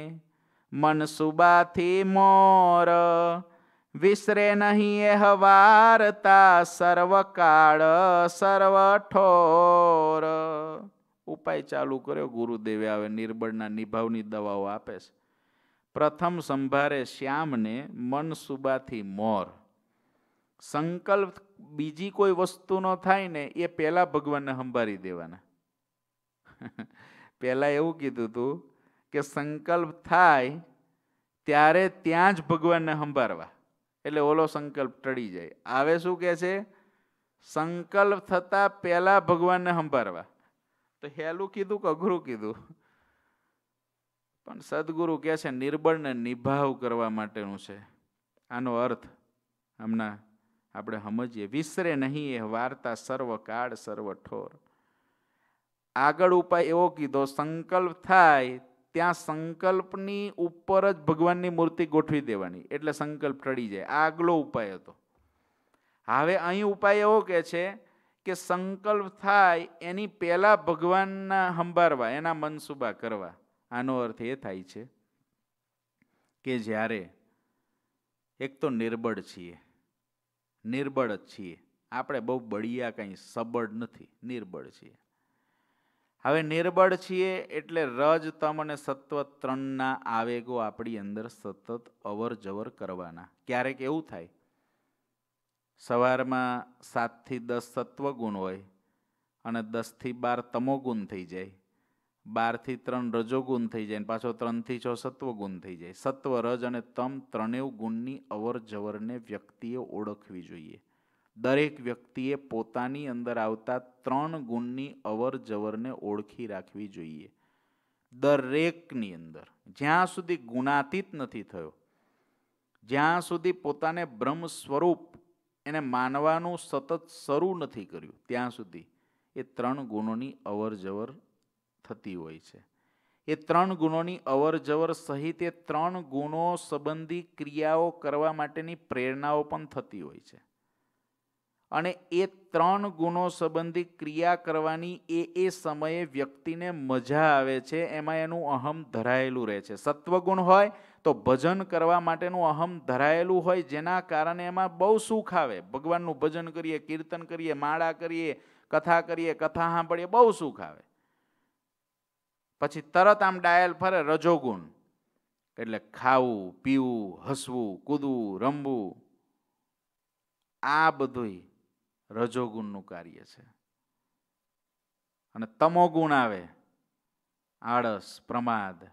મનસુબાથી મોર. વિસરે નહીં એ હવારતા સર્વકાળ સર્વ ઠોર. ઉપાય ચાલુ કર્યો ગુરુદેવે. આવે નિર્બળના નિભાવની દવાઓ આપે છે. પ્રથમ સંભારે શ્યામને મનસુબાથી મોર. સંકલ્પ બીજી કોઈ વસ્તુનો થાય ને એ પહેલા ભગવાનને સંભાળી દેવાના. પહેલા એવું કીધું હતું કે સંકલ્પ થાય ત્યારે ત્યાં જ ભગવાનને સંભાળવા, એટલે ઓલો સંકલ્પ ટળી જાય. હવે શું કે છે? સંકલ્પ થતા પહેલા ભગવાનને સંભાળવા. તો હેલું કીધું કે અઘરું કીધું? પણ સદગુરુ કહે છે નિર્બળને નિભાવ કરવા માટેનું છે. આનો અર્થ હમણાં આપણે સમજીએ. વિસરે નહીં એ વાર્તા સર્વ કાળ સર્વ ઠોર. આગળ ઉપાય એવો કીધો, સંકલ્પ થાય ત્યાં સંકલ્પની ઉપર જ ભગવાનની મૂર્તિ ગોઠવી દેવાની, એટલે સંકલ્પ ટળી જાય. આગલો ઉપાય હતો. હવે અહીં ઉપાય એવો કે છે કે સંકલ્પ થાય એની પહેલા ભગવાનના સંભાળવા, એના મનસુબા કરવા. આનો અર્થ એ થાય છે કે જ્યારે એક તો નિર્બળ છીએ, નિર્બળ જ છીએ આપણે, બહુ બળિયા કંઈ સબળ નથી, નિર્બળ છીએ. હવે નિર્બળ છીએ એટલે રજ તમ અને સત્વ ત્રણના આવેગો આપણી અંદર સતત અવર જવર કરવાના. ક્યારેક એવું થાય સવારમાં સાતથી દસ સત્વગુણ હોય અને દસથી બાર તમોગુણ થઈ જાય, બારથી ત્રણ રજોગુણ થઈ જાય, પાછો ત્રણથી છ સત્વગુણ થઈ જાય. સત્વ, રજ અને તમ ત્રણેય ગુણની અવર જવરને વ્યક્તિએ ઓળખવી જોઈએ. દરેક વ્યક્તિએ પોતાની અંદર આવતા ત્રણ ગુણની અવર જવરને ઓળખી રાખવી જોઈએ. દરેકની અંદર જ્યાં સુધી ગુણાતીત નથી થયો, જ્યાં સુધી પોતાને બ્રહ્મ સ્વરૂપ એને માનવાનું સતત શરૂ નથી કર્યું, ત્યાં સુધી એ ત્રણ ગુણોની અવર જવર થતી હોય છે. એ ત્રણ ગુણોની અવર જવર સહિત એ ત્રણ ગુણો સંબંધી ક્રિયાઓ કરવા માટેની પ્રેરણાઓ પણ થતી હોય છે. અને એ ત્રણ ગુણો સંબંધી ક્રિયા કરવાની એ એ સમયે વ્યક્તિને મજા આવે છે, એમાં એનું અહમ ધરાયેલું રહે છે. સત્વગુણ હોય તો ભજન કરવા માટેનું અહમ ધરાયેલું હોય, જેના કારણે એમાં બહુ સુખ આવે. ભગવાનનું ભજન કરીએ, કીર્તન કરીએ, માળા કરીએ, કથા કરીએ, કથા સાંભળીએ, બહુ સુખ આવે. પછી તરત આમ ડાયલ ફરે રજોગુણ, એટલે ખાવું, પીવું, હસવું, કૂદવું, રમવું, આ બધું રજોગુણનું કાર્ય છે. અને તમોગુણ આવે, આળસ, પ્રમાદ,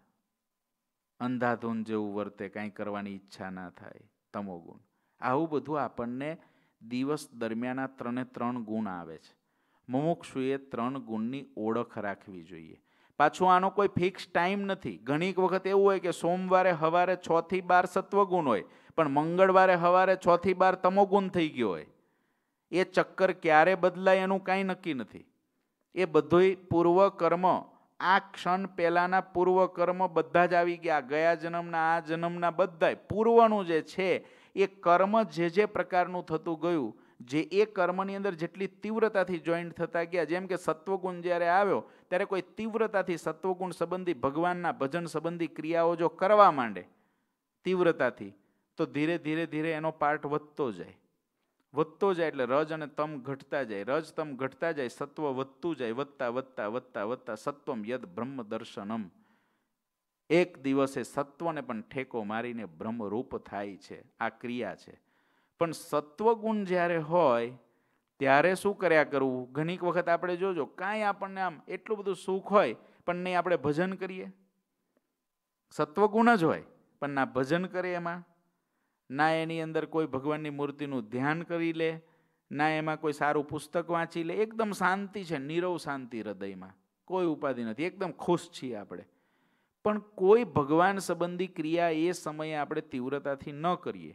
અંધાધૂન જેવું વર્તે, કાંઈ કરવાની ઈચ્છા ના થાય, તમોગુણ. આવું બધું આપણને દિવસ દરમિયાન આ ત્રણે ત્રણ ગુણ આવે છે. મુમુક્ષુએ ત્રણ ગુણની ઓળખ રાખવી જોઈએ. પાછું આનો કોઈ ફિક્સ ટાઈમ નથી. ઘણી વખત એવું હોય કે સોમવારે સવારે છ થી બાર સત્વગુણ હોય, પણ મંગળવારે સવારે છ થી બાર તમોગુણ થઈ ગયો હોય. એ ચક્કર ક્યારે બદલાય એનું કાંઈ નક્કી નથી. એ બધુંય પૂર્વ કર્મ, આ ક્ષણ પહેલાના પૂર્વ કર્મ બધા જ આવી ગયા. ગયા જન્મના, આ જન્મના બધાય પૂર્વનું જે છે એ કર્મ જે જે પ્રકારનું થતું ગયું, જે એ કર્મની અંદર જેટલી તીવ્રતાથી જોઈન્ટ થતા ગયા, જેમ કે સત્વગુણ જ્યારે આવ્યો ત્યારે કોઈ તીવ્રતાથી સત્વગુણ સંબંધી ભગવાનના ભજન સંબંધી ક્રિયાઓ જો કરવા માંડે તીવ્રતાથી, તો ધીરે ધીરે ધીરે એનો પાર્ટ વધતો જાય વધતો જાય એટલે રજ અને તમ ઘટતા જાય, રજ તમ ઘટતા જાય, સત્વ વધતું જાય, વધતા વધતા વધતા વધતા સત્વમ યદ બ્રહ્મ દર્શનમ. એક દિવસે સત્વને પણ ઠેકો મારીને બ્રહ્મરૂપ થાય છે. આ ક્રિયા છે. પણ સત્વગુણ જ્યારે હોય ત્યારે શું કર્યા કરવું? ઘણીક વખત આપણે જોજો, કાંઈ આપણને આમ એટલું બધું સુખ હોય પણ નહીં આપણે ભજન કરીએ. સત્વગુણ જ હોય પણ ના ભજન કરે, એમાં ના એની અંદર કોઈ ભગવાનની મૂર્તિનું ધ્યાન કરી લે, ના એમાં કોઈ સારું પુસ્તક વાંચી લે. એકદમ શાંતિ છે, નીરવ શાંતિ હૃદયમાં, કોઈ ઉપાધિ નથી, એકદમ ખુશ છીએ આપણે. પણ કોઈ ભગવાન સંબંધી ક્રિયા એ સમયે આપણે તીવ્રતાથી ન કરીએ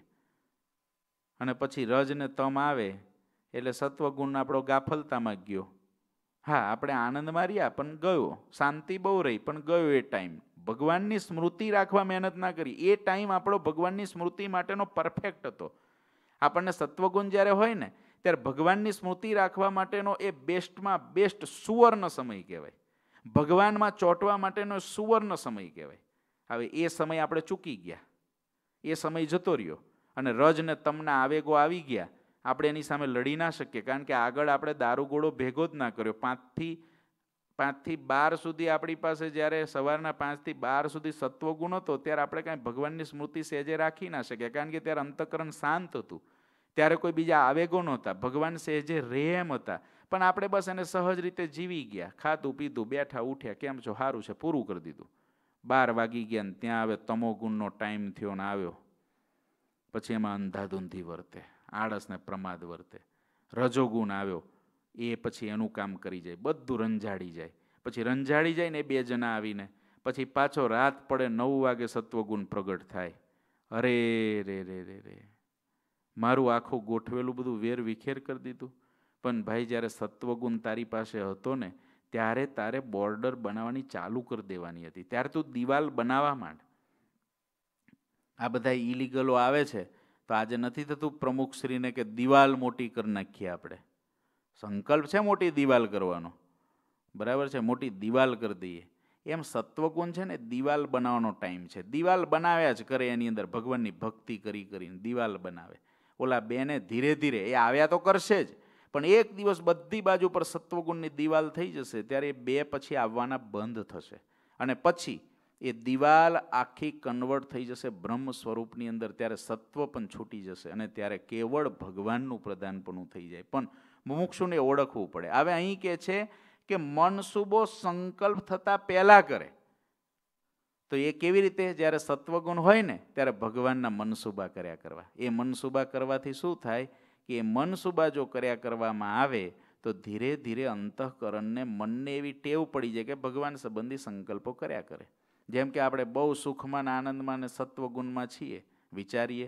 અને પછી રજ ને તમ આવે એટલે સત્વગુણ આપણો ગાફલતામાં ગયો. હા, આપણે આનંદમાં રહ્યા પણ ગયો, શાંતિ બહુ રહી પણ ગયો એ ટાઈમ. ભગવાનની સ્મૃતિ રાખવા મહેનત ના કરી. એ ટાઈમ આપણો ભગવાનની સ્મૃતિ માટેનો પરફેક્ટ હતો. આપણને સત્વગુણ જ્યારે હોય ને ત્યારે ભગવાનની સ્મૃતિ રાખવા માટેનો એ બેસ્ટમાં બેસ્ટ સુવર્ણ સમય કહેવાય. ભગવાનમાં ચોંટવા માટેનો સુવર્ણ સમય કહેવાય. હવે એ સમય આપણે ચૂકી ગયા, એ સમય જતો રહ્યો અને રજ ને તમના આવેગો આવી ગયા. આપણે એની સામે લડી ના શકીએ, કારણ કે આગળ આપણે દારૂગોળો ભેગો જ ના કર્યો. પાંચથી પાંચથી બાર સુધી આપણી પાસે જ્યારે સવારના પાંચથી બાર સુધી સત્વગુણ હતો ત્યારે આપણે કાંઈ ભગવાનની સ્મૃતિ સહેજે રાખી ના શકીએ, કારણ કે ત્યારે અંતઃકરણ શાંત હતું, ત્યારે કોઈ બીજા આવેગો નહોતા, ભગવાન સહેજે રે એમ હતા. પણ આપણે બસ એને સહજ રીતે જીવી ગયા, ખાધું પીધું, બેઠા ઉઠ્યા, કેમ છો, સારું છે, પૂરું કરી દીધું. બાર વાગી ગયા ને ત્યાં હવે તમોગુણનો ટાઈમ થયો ને આવ્યો, પછી એમાં અંધાધૂંધી વર્તે, આળસ ને પ્રમાદ વર્તે. રજોગુણ આવ્યો, એ પછી એનું કામ કરી જાય, બધું રંજાડી જાય. પછી રંજાડી જાય ને એ બે જણા આવીને પછી પાછો રાત પડે નવ વાગે સત્વગુણ પ્રગટ થાય. અરે રે રે રે રે, મારું આખું ગોઠવેલું બધું વેર વિખેર કરી દીધું. પણ ભાઈ, જ્યારે સત્વગુણ તારી પાસે હતો ને ત્યારે તારે બોર્ડર બનાવવાની ચાલુ કરી દેવાની હતી. ત્યારે તું દિવાલ બનાવવા માંડ. આ બધા ઇલીગલો આવે છે તો આજે નથી થતું પ્રમુખશ્રીને કે દિવાલ મોટી કરી નાખીએ આપણે. સંકલ્પ છે મોટી દિવાલ કરવાનો, બરાબર છે, મોટી દિવાલ કરી દઈએ. એમ સત્વગુણ છે ને દિવાલ બનાવવાનો ટાઈમ છે. દિવાલ બનાવ્યા જ કરે, એની અંદર ભગવાનની ભક્તિ કરી કરીને દિવાલ બનાવે. ઓલા બેને ધીરે ધીરે એ આવ્યા તો કરશે જ, પણ એક દિવસ બધી બાજુ પર સત્વગુણની દિવાલ થઈ જશે ત્યારે એ બે પછી આવવાના બંધ થશે અને પછી એ દિવાલ આખી કન્વર્ટ થઈ જશે બ્રહ્મ સ્વરૂપની અંદર. ત્યારે સત્વ પણ છૂટી જશે અને ત્યારે કેવળ ભગવાનનું પ્રધાનપણું થઈ જાય. પણ મુમુક્ષુને ઓળખવું પડે. હવે અહીં કે છે કે મનસુબો સંકલ્પ થતા પહેલા કરે. તો એ કેવી રીતે? જ્યારે સત્વગુણ હોય ને ત્યારે ભગવાનના મનસુબા કર્યા કરવા. એ મનસુબા કરવાથી શું થાય કે એ મનસુબા જો કર્યા કરવામાં આવે તો ધીરે ધીરે અંતઃકરણને, મનને એવી ટેવ પડી જાય કે ભગવાન સંબંધી સંકલ્પો કર્યા કરે. જેમ કે આપણે બહુ સુખમાં આનંદમાં ને સત્વગુણમાં છીએ, વિચારીએ.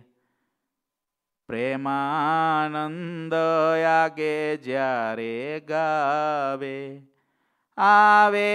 પ્રેમાનંદ આગે જ્યારે ગાવે, આવે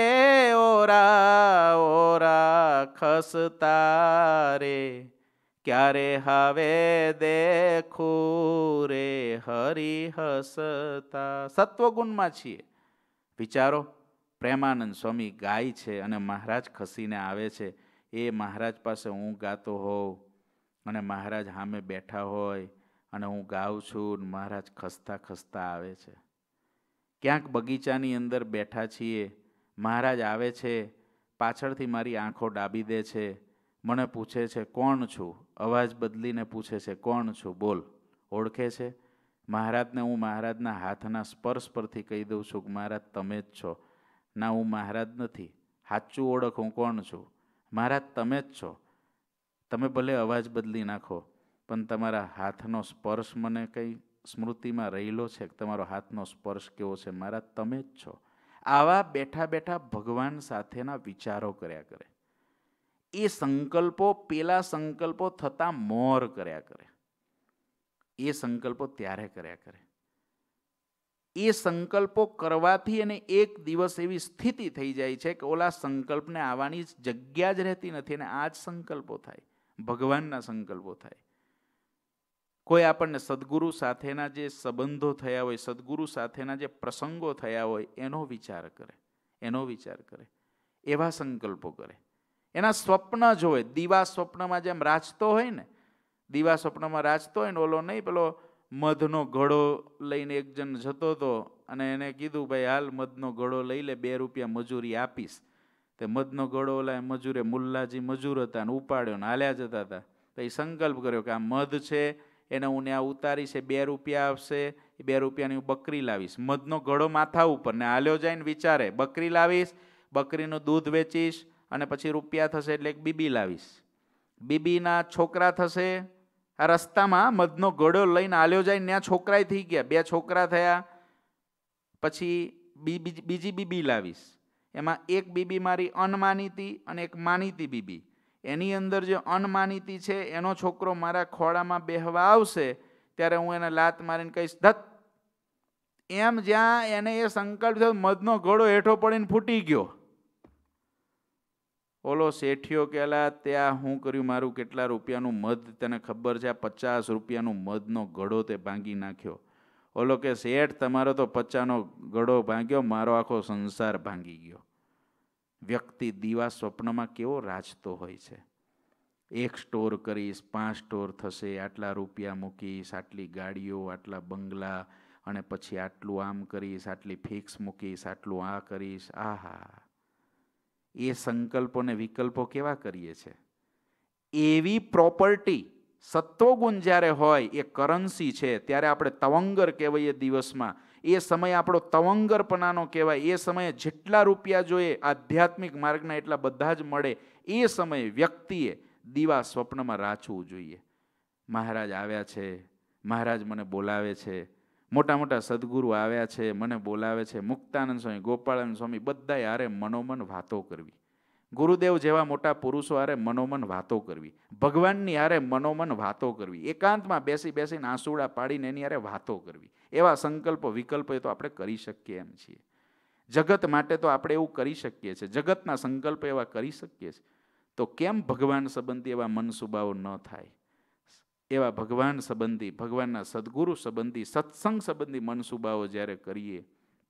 ઓરા ઓરા ખસતા રે, ક્યારે હવે દેખું રે હરિ હસતા. સત્વગુણમાં છીએ. વિચારો, પ્રેમાનંદ સ્વામી ગાય છે અને મહારાજ ખસીને આવે છે. એ મહારાજ પાસે હું ગાતો હોઉં અને મહારાજ સામે બેઠા હોય અને હું ગાઉં છું, મહારાજ ખસતા ખસતા આવે છે. ક્યાંક બગીચાની અંદર બેઠા છીએ, મહારાજ આવે છે, પાછળથી મારી આંખો ડાબી દે છે, મને પૂછે છે કોણ છું, અવાજ બદલીને પૂછે છે કોણ છું, બોલ. ઓળખે છે? મહારાજને હું મહારાજના હાથના સ્પર્શ પરથી કહી દઉં છું કે મહારાજ તમે જ છો. ના, હું મહારાજ નથી. સાચું ઓળખ, હું કોણ છું? મહારાજ તમે જ છો. તમે ભલે અવાજ બદલી નાખો પણ તમારા હાથનો સ્પર્શ મને કંઈ સ્મૃતિમાં રહેલો છે કે તમારો હાથનો સ્પર્શ કેવો છે, મારા તમે જ છો. આવા બેઠા બેઠા ભગવાન સાથેના વિચારો કર્યા કરે. એ સંકલ્પો પેલા સંકલ્પો થતા મોર કર્યા કરે. એ સંકલ્પો ત્યારે કર્યા કરે. એ સંકલ્પો કરવાથી એને એક દિવસ એવી સ્થિતિ થઈ જાય છે કે ઓલા સંકલ્પને આવવાની જગ્યા જ રહેતી નથી અને આ જ સંકલ્પો થાય, ભગવાનના સંકલ્પો થાય. કોઈ આપણને સદગુરુ સાથેના જે સંબંધો થયા હોય, સદગુરુ સાથેના જે પ્રસંગો થયા હોય એનો વિચાર કરે, એનો વિચાર કરે, એવા સંકલ્પો કરે. એના સ્વપ્ન જોવે. દીવા સ્વપ્નમાં જેમ રાચતો હોય ને, દીવા સ્વપ્નમાં રાચતો હોય ને, ઓલો નહીં પેલો મધનો ઘડો લઈને એક જણ જતો હતો અને એને કીધું ભાઈ હાલ મધનો ઘડો લઈ લે, બે રૂપિયા મજૂરી આપીશ. તે મધનો ઘડો ઓલા મજૂરે, મુલ્લાજી મજૂર હતા ને ઉપાડ્યો ને હાલ્યા જતા હતા. તો એ સંકલ્પ કર્યો કે આ મધ છે એને હું ત્યાં ઉતારીશ, બે રૂપિયા આવશે, એ બે રૂપિયાની હું બકરી લાવીશ. મધનો ઘડો માથા ઉપર ને હાલ્યો જાય ને વિચારે બકરી લાવીશ, બકરીનું દૂધ વેચીશ અને પછી રૂપિયા થશે એટલે એક બીબી લાવીશ, બીબીના છોકરા થશે. આ રસ્તામાં મધનો ઘડો લઈને હાલ્યો જાય ને ત્યાં છોકરાય થઈ ગયા, બે છોકરા થયા. પછી બીજી બીબી લાવીશ, એમાં એક બીબી મારી અનમાનીતી અને એક માનીતી બીબી. એની અંદર જે અનમાનીતી છે એનો છોકરો મારા ખોળામાં બેહવા આવશે ત્યારે હું એને લાત મારીને કહીશ ધત. એમ જ્યાં એને એ સંકલ્પ થયો મધનો ઘડો હેઠો પડીને ફૂટી ગયો. ઓલો શેઠિયો કેલા ત્યાં હું કર્યું, મારું કેટલા રૂપિયાનું મધ તને ખબર છે? પચાસ રૂપિયાનું મધનો ઘડો તે ભાંગી નાખ્યો. ઓલો કે શેઠ તમારો તો પચાસનો ઘડો ભાંગ્યો, મારો આખો સંસાર ભાંગી ગયો. વ્યક્તિ દીવા સ્વપ્નમાં કેવો રાચતો હોય છે. એક સ્ટોર કરીશ, પાંચ સ્ટોર થશે, આટલા રૂપિયા મૂકીશ, આટલી ગાડીઓ, આટલા બંગલા, અને પછી આટલું આમ કરીશ, આટલી ફિક્સ મૂકીશ, આટલું આ કરીશ. આહા, એ સંકલ્પોને વિકલ્પો કેવા કરીએ છે. એવી પ્રોપર્ટી સત્વગુણ જ્યારે હોય એ કરન્સી છે ત્યારે આપણે તવંગર કહેવાય. દિવસમાં એ સમય આપણો તવંગરપણાનો કહેવાય. એ સમયે જેટલા રૂપિયા જોઈએ આધ્યાત્મિક માર્ગના એટલા બધા જ મળે. એ સમયે વ્યક્તિએ દીવા સ્વપ્નમાં રાચવું જોઈએ. મહારાજ આવ્યા છે, મહારાજ મને બોલાવે છે, મોટા મોટા સદગુરુ આવ્યા છે, મને બોલાવે છે, મુક્તાનંદ સ્વામી, ગોપાળાનંદ સ્વામી, બધાય હારે મનોમન વાતો કરવી. ગુરુદેવ જેવા મોટા પુરુષો હારે મનોમન વાતો કરવી. ભગવાનની હારે મનોમન વાતો કરવી. એકાંતમાં બેસી બેસીને આંસુડા પાડીને એની હારે વાતો કરવી. એવા સંકલ્પો વિકલ્પો તો આપણે કરી શકીએ એમ છીએ. જગત માટે તો આપણે એવું કરી શકીએ છીએ, જગતના સંકલ્પ એવા કરી શકીએ છીએ. તો કેમ ભગવાન સંબંધી એવા મનસુબાઓ ન થાય? એવા ભગવાન સંબંધી, ભગવાનના સદગુરુ સંબંધી, સત્સંગ સંબંધી મનસુબાઓ જ્યારે કરીએ,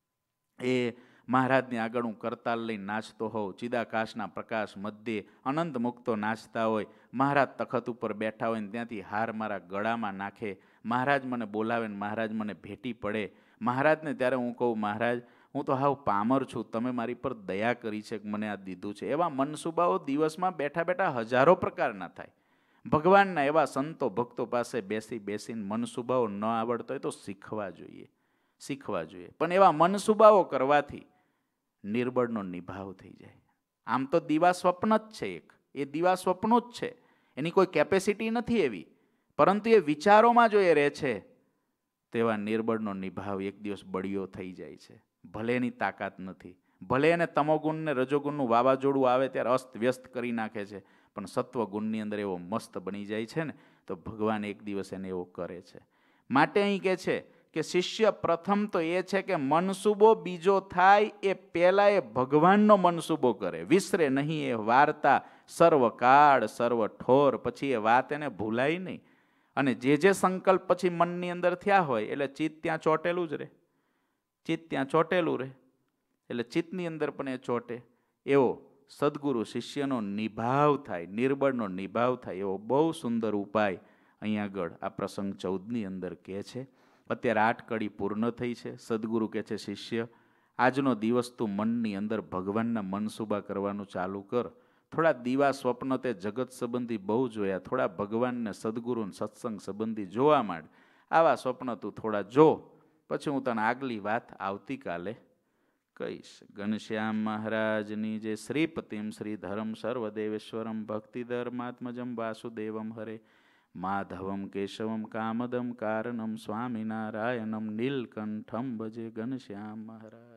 એ મહારાજની આગળ હું કરતાલ લઈને નાચતો હોઉં, ચિદાકાશના પ્રકાશ મધ્યે અનંત મુક્તો નાચતા હોય, મહારાજ તખત ઉપર બેઠા હોય ને ત્યાંથી હાર મારા ગળામાં નાખે, મહારાજ મને બોલાવે ને મહારાજ મને ભેટી પડે, મહારાજને ત્યારે હું કહું મહારાજ હું તો હાવ પામર છું, તમે મારી પર દયા કરી છે કે મને આ દીધું છે. એવા મનસુબાઓ દિવસમાં બેઠા બેઠા હજારો પ્રકારના થાય. ભગવાનના એવા સંતો ભક્તો પાસે બેસી બેસીને મનસુબાઓ ન આવડતો હોય તો શીખવા જોઈએ, શીખવા જોઈએ. પણ એવા મનસુબાઓ કરવાથી નિર્બળનો નિભાવ થઈ જાય. આમ તો દીવા સ્વપ્ન જ છે, એક એ દીવા સ્વપ્નો જ છે, એની કોઈ કેપેસિટી નથી એવી, પરંતુ એ વિચારોમાં જો એ રહે છે તેવા નિર્બળનો નિભાવ એક દિવસ બળિયો થઈ જાય છે. ભલે એની તાકાત નથી, ભલે એને તમોગુણ ને રજોગુણનું વાવાઝોડું આવે ત્યારે અસ્ત વ્યસ્ત કરી નાખે છે, પણ સત્વગુણની અંદર એવો મસ્ત બની જાય છે ને, તો ભગવાન એક દિવસ એને એવો કરે છે. માટે અહીં કહે છે કે શિષ્ય પ્રથમ તો એ છે કે મનસુબો બીજો થાય એ પહેલા એ ભગવાનનો મનસુબો કરે, વિસરે નહીં એ વાર્તા સર્વકાળ સર્વ ઠોર. પછી એ વાત એને ભૂલાય નહીં. અને જે જે સંકલ્પ પછી મનની અંદર થયા હોય એટલે ચિત્ત ત્યાં ચોટેલું જ રહે, ચિત્ત ત્યાં ચોટેલું રહે, એટલે ચિત્તની અંદર પણ એ ચોટે. એવો સદગુરુ શિષ્યનો નિભાવ થાય, નિર્બળનો નિભાવ થાય, એવો બહુ સુંદર ઉપાય અહીંયા આગળ આ પ્રસંગ ચૌદની અંદર કહે છે. અત્યારે આઠ કડી પૂર્ણ થઈ છે. સદગુરુ કહે છે શિષ્ય આજનો દિવસ તું મનની અંદર ભગવાનના મનસુબા કરવાનું ચાલુ કર. થોડા દીવા સ્વપ્ન તે જગત સંબંધી બહુ જોયા, થોડા ભગવાનને સદગુરુ સત્સંગ સંબંધી જોવા માંડ. આવા સ્વપ્ન તું થોડા જો, પછી હું તને આગલી વાત આવતીકાલે કહીશ. ઘનશ્યામ મહારાજની જે શ્રીપતિમ શ્રી ધરમ સર્વદેવેશ્વરમ ભક્તિધર્માત્મજમ વાસુદેવમ હરે માધવમ કેશવમ કામદમ કારણમ સ્વામિનારાયણમ નીલકંઠમ ભજે ઘનશ્યામ મહારાજ.